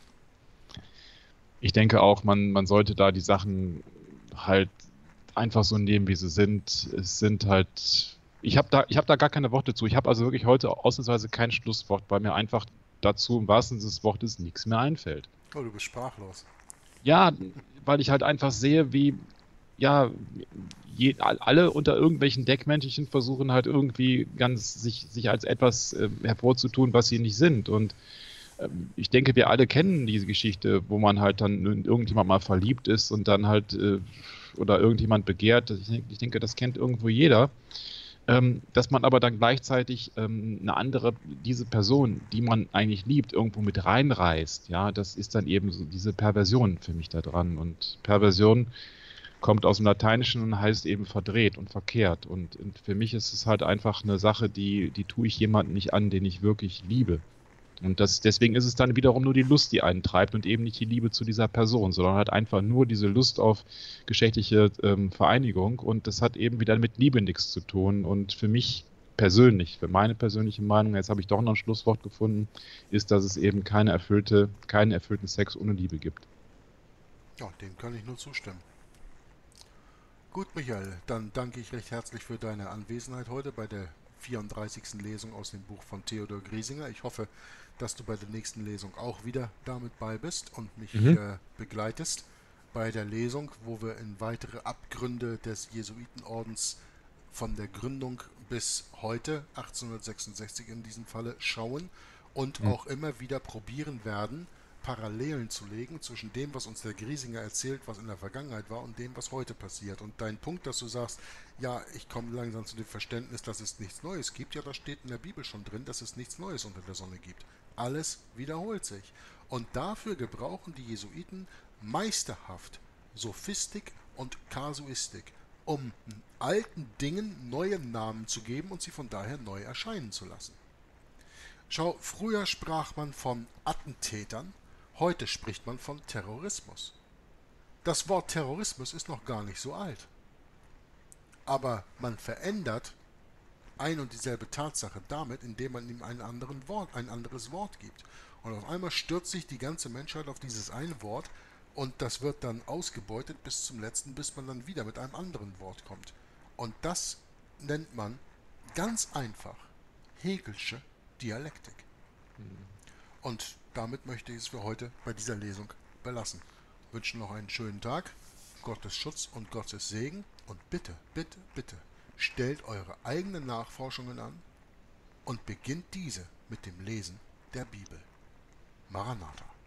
S2: ich denke auch, man sollte da die Sachen halt einfach so nehmen, wie sie sind. Es sind halt, ich habe da gar keine Worte zu. Ich habe also wirklich heute ausnahmsweise kein Schlusswort, weil mir einfach dazu im wahrsten Sinne des Wortes nichts mehr einfällt.
S1: Oh, du bist sprachlos.
S2: Ja, weil ich halt einfach sehe, wie, ja, alle unter irgendwelchen Deckmäntelchen versuchen halt irgendwie sich als etwas hervorzutun, was sie nicht sind. Und ich denke, wir alle kennen diese Geschichte, wo man halt dann in irgendjemand mal verliebt ist und dann halt oder irgendjemand begehrt. Ich denke, das kennt irgendwo jeder. Dass man aber dann gleichzeitig diese Person, die man eigentlich liebt, irgendwo mit reinreißt. Ja, das ist dann eben so diese Perversion für mich da dran. Und Perversion kommt aus dem Lateinischen und heißt eben verdreht und verkehrt. Und für mich ist es halt einfach eine Sache, die tue ich jemandem nicht an, den ich wirklich liebe. Und deswegen ist es dann wiederum nur die Lust, die einen treibt und eben nicht die Liebe zu dieser Person, sondern halt einfach nur diese Lust auf geschlechtliche Vereinigung. Und das hat eben wieder mit Liebe nichts zu tun. Und für mich persönlich, für meine persönliche Meinung, jetzt habe ich doch noch ein Schlusswort gefunden, ist, dass es eben keinen erfüllten Sex ohne Liebe gibt.
S1: Ja, dem kann ich nur zustimmen. Gut, Michael, dann danke ich recht herzlich für deine Anwesenheit heute bei der 34. Lesung aus dem Buch von Theodor Griesinger. Ich hoffe, dass du bei der nächsten Lesung auch wieder damit bei bist und mich begleitest bei der Lesung, wo wir in weitere Abgründe des Jesuitenordens von der Gründung bis heute, 1866 in diesem Falle, schauen und auch immer wieder probieren werden, Parallelen zu legen zwischen dem, was uns der Griesinger erzählt, was in der Vergangenheit war, und dem, was heute passiert. Und dein Punkt, dass du sagst, ja, ich komme langsam zu dem Verständnis, dass es nichts Neues gibt, ja, das steht in der Bibel schon drin, dass es nichts Neues unter der Sonne gibt. Alles wiederholt sich. Und dafür gebrauchen die Jesuiten meisterhaft Sophistik und Kasuistik, um alten Dingen neue Namen zu geben und sie von daher neu erscheinen zu lassen. Schau, früher sprach man von Attentätern, heute spricht man von Terrorismus. Das Wort Terrorismus ist noch gar nicht so alt. Aber man verändert ein und dieselbe Tatsache damit, indem man ihm ein anderes Wort gibt. Und auf einmal stürzt sich die ganze Menschheit auf dieses eine Wort und das wird dann ausgebeutet bis zum letzten, bis man dann wieder mit einem anderen Wort kommt. Und das nennt man ganz einfach Hegelsche Dialektik. Und damit möchte ich es für heute bei dieser Lesung belassen. Ich wünsche noch einen schönen Tag, Gottes Schutz und Gottes Segen und bitte, bitte, bitte stellt eure eigenen Nachforschungen an und beginnt diese mit dem Lesen der Bibel. Maranatha.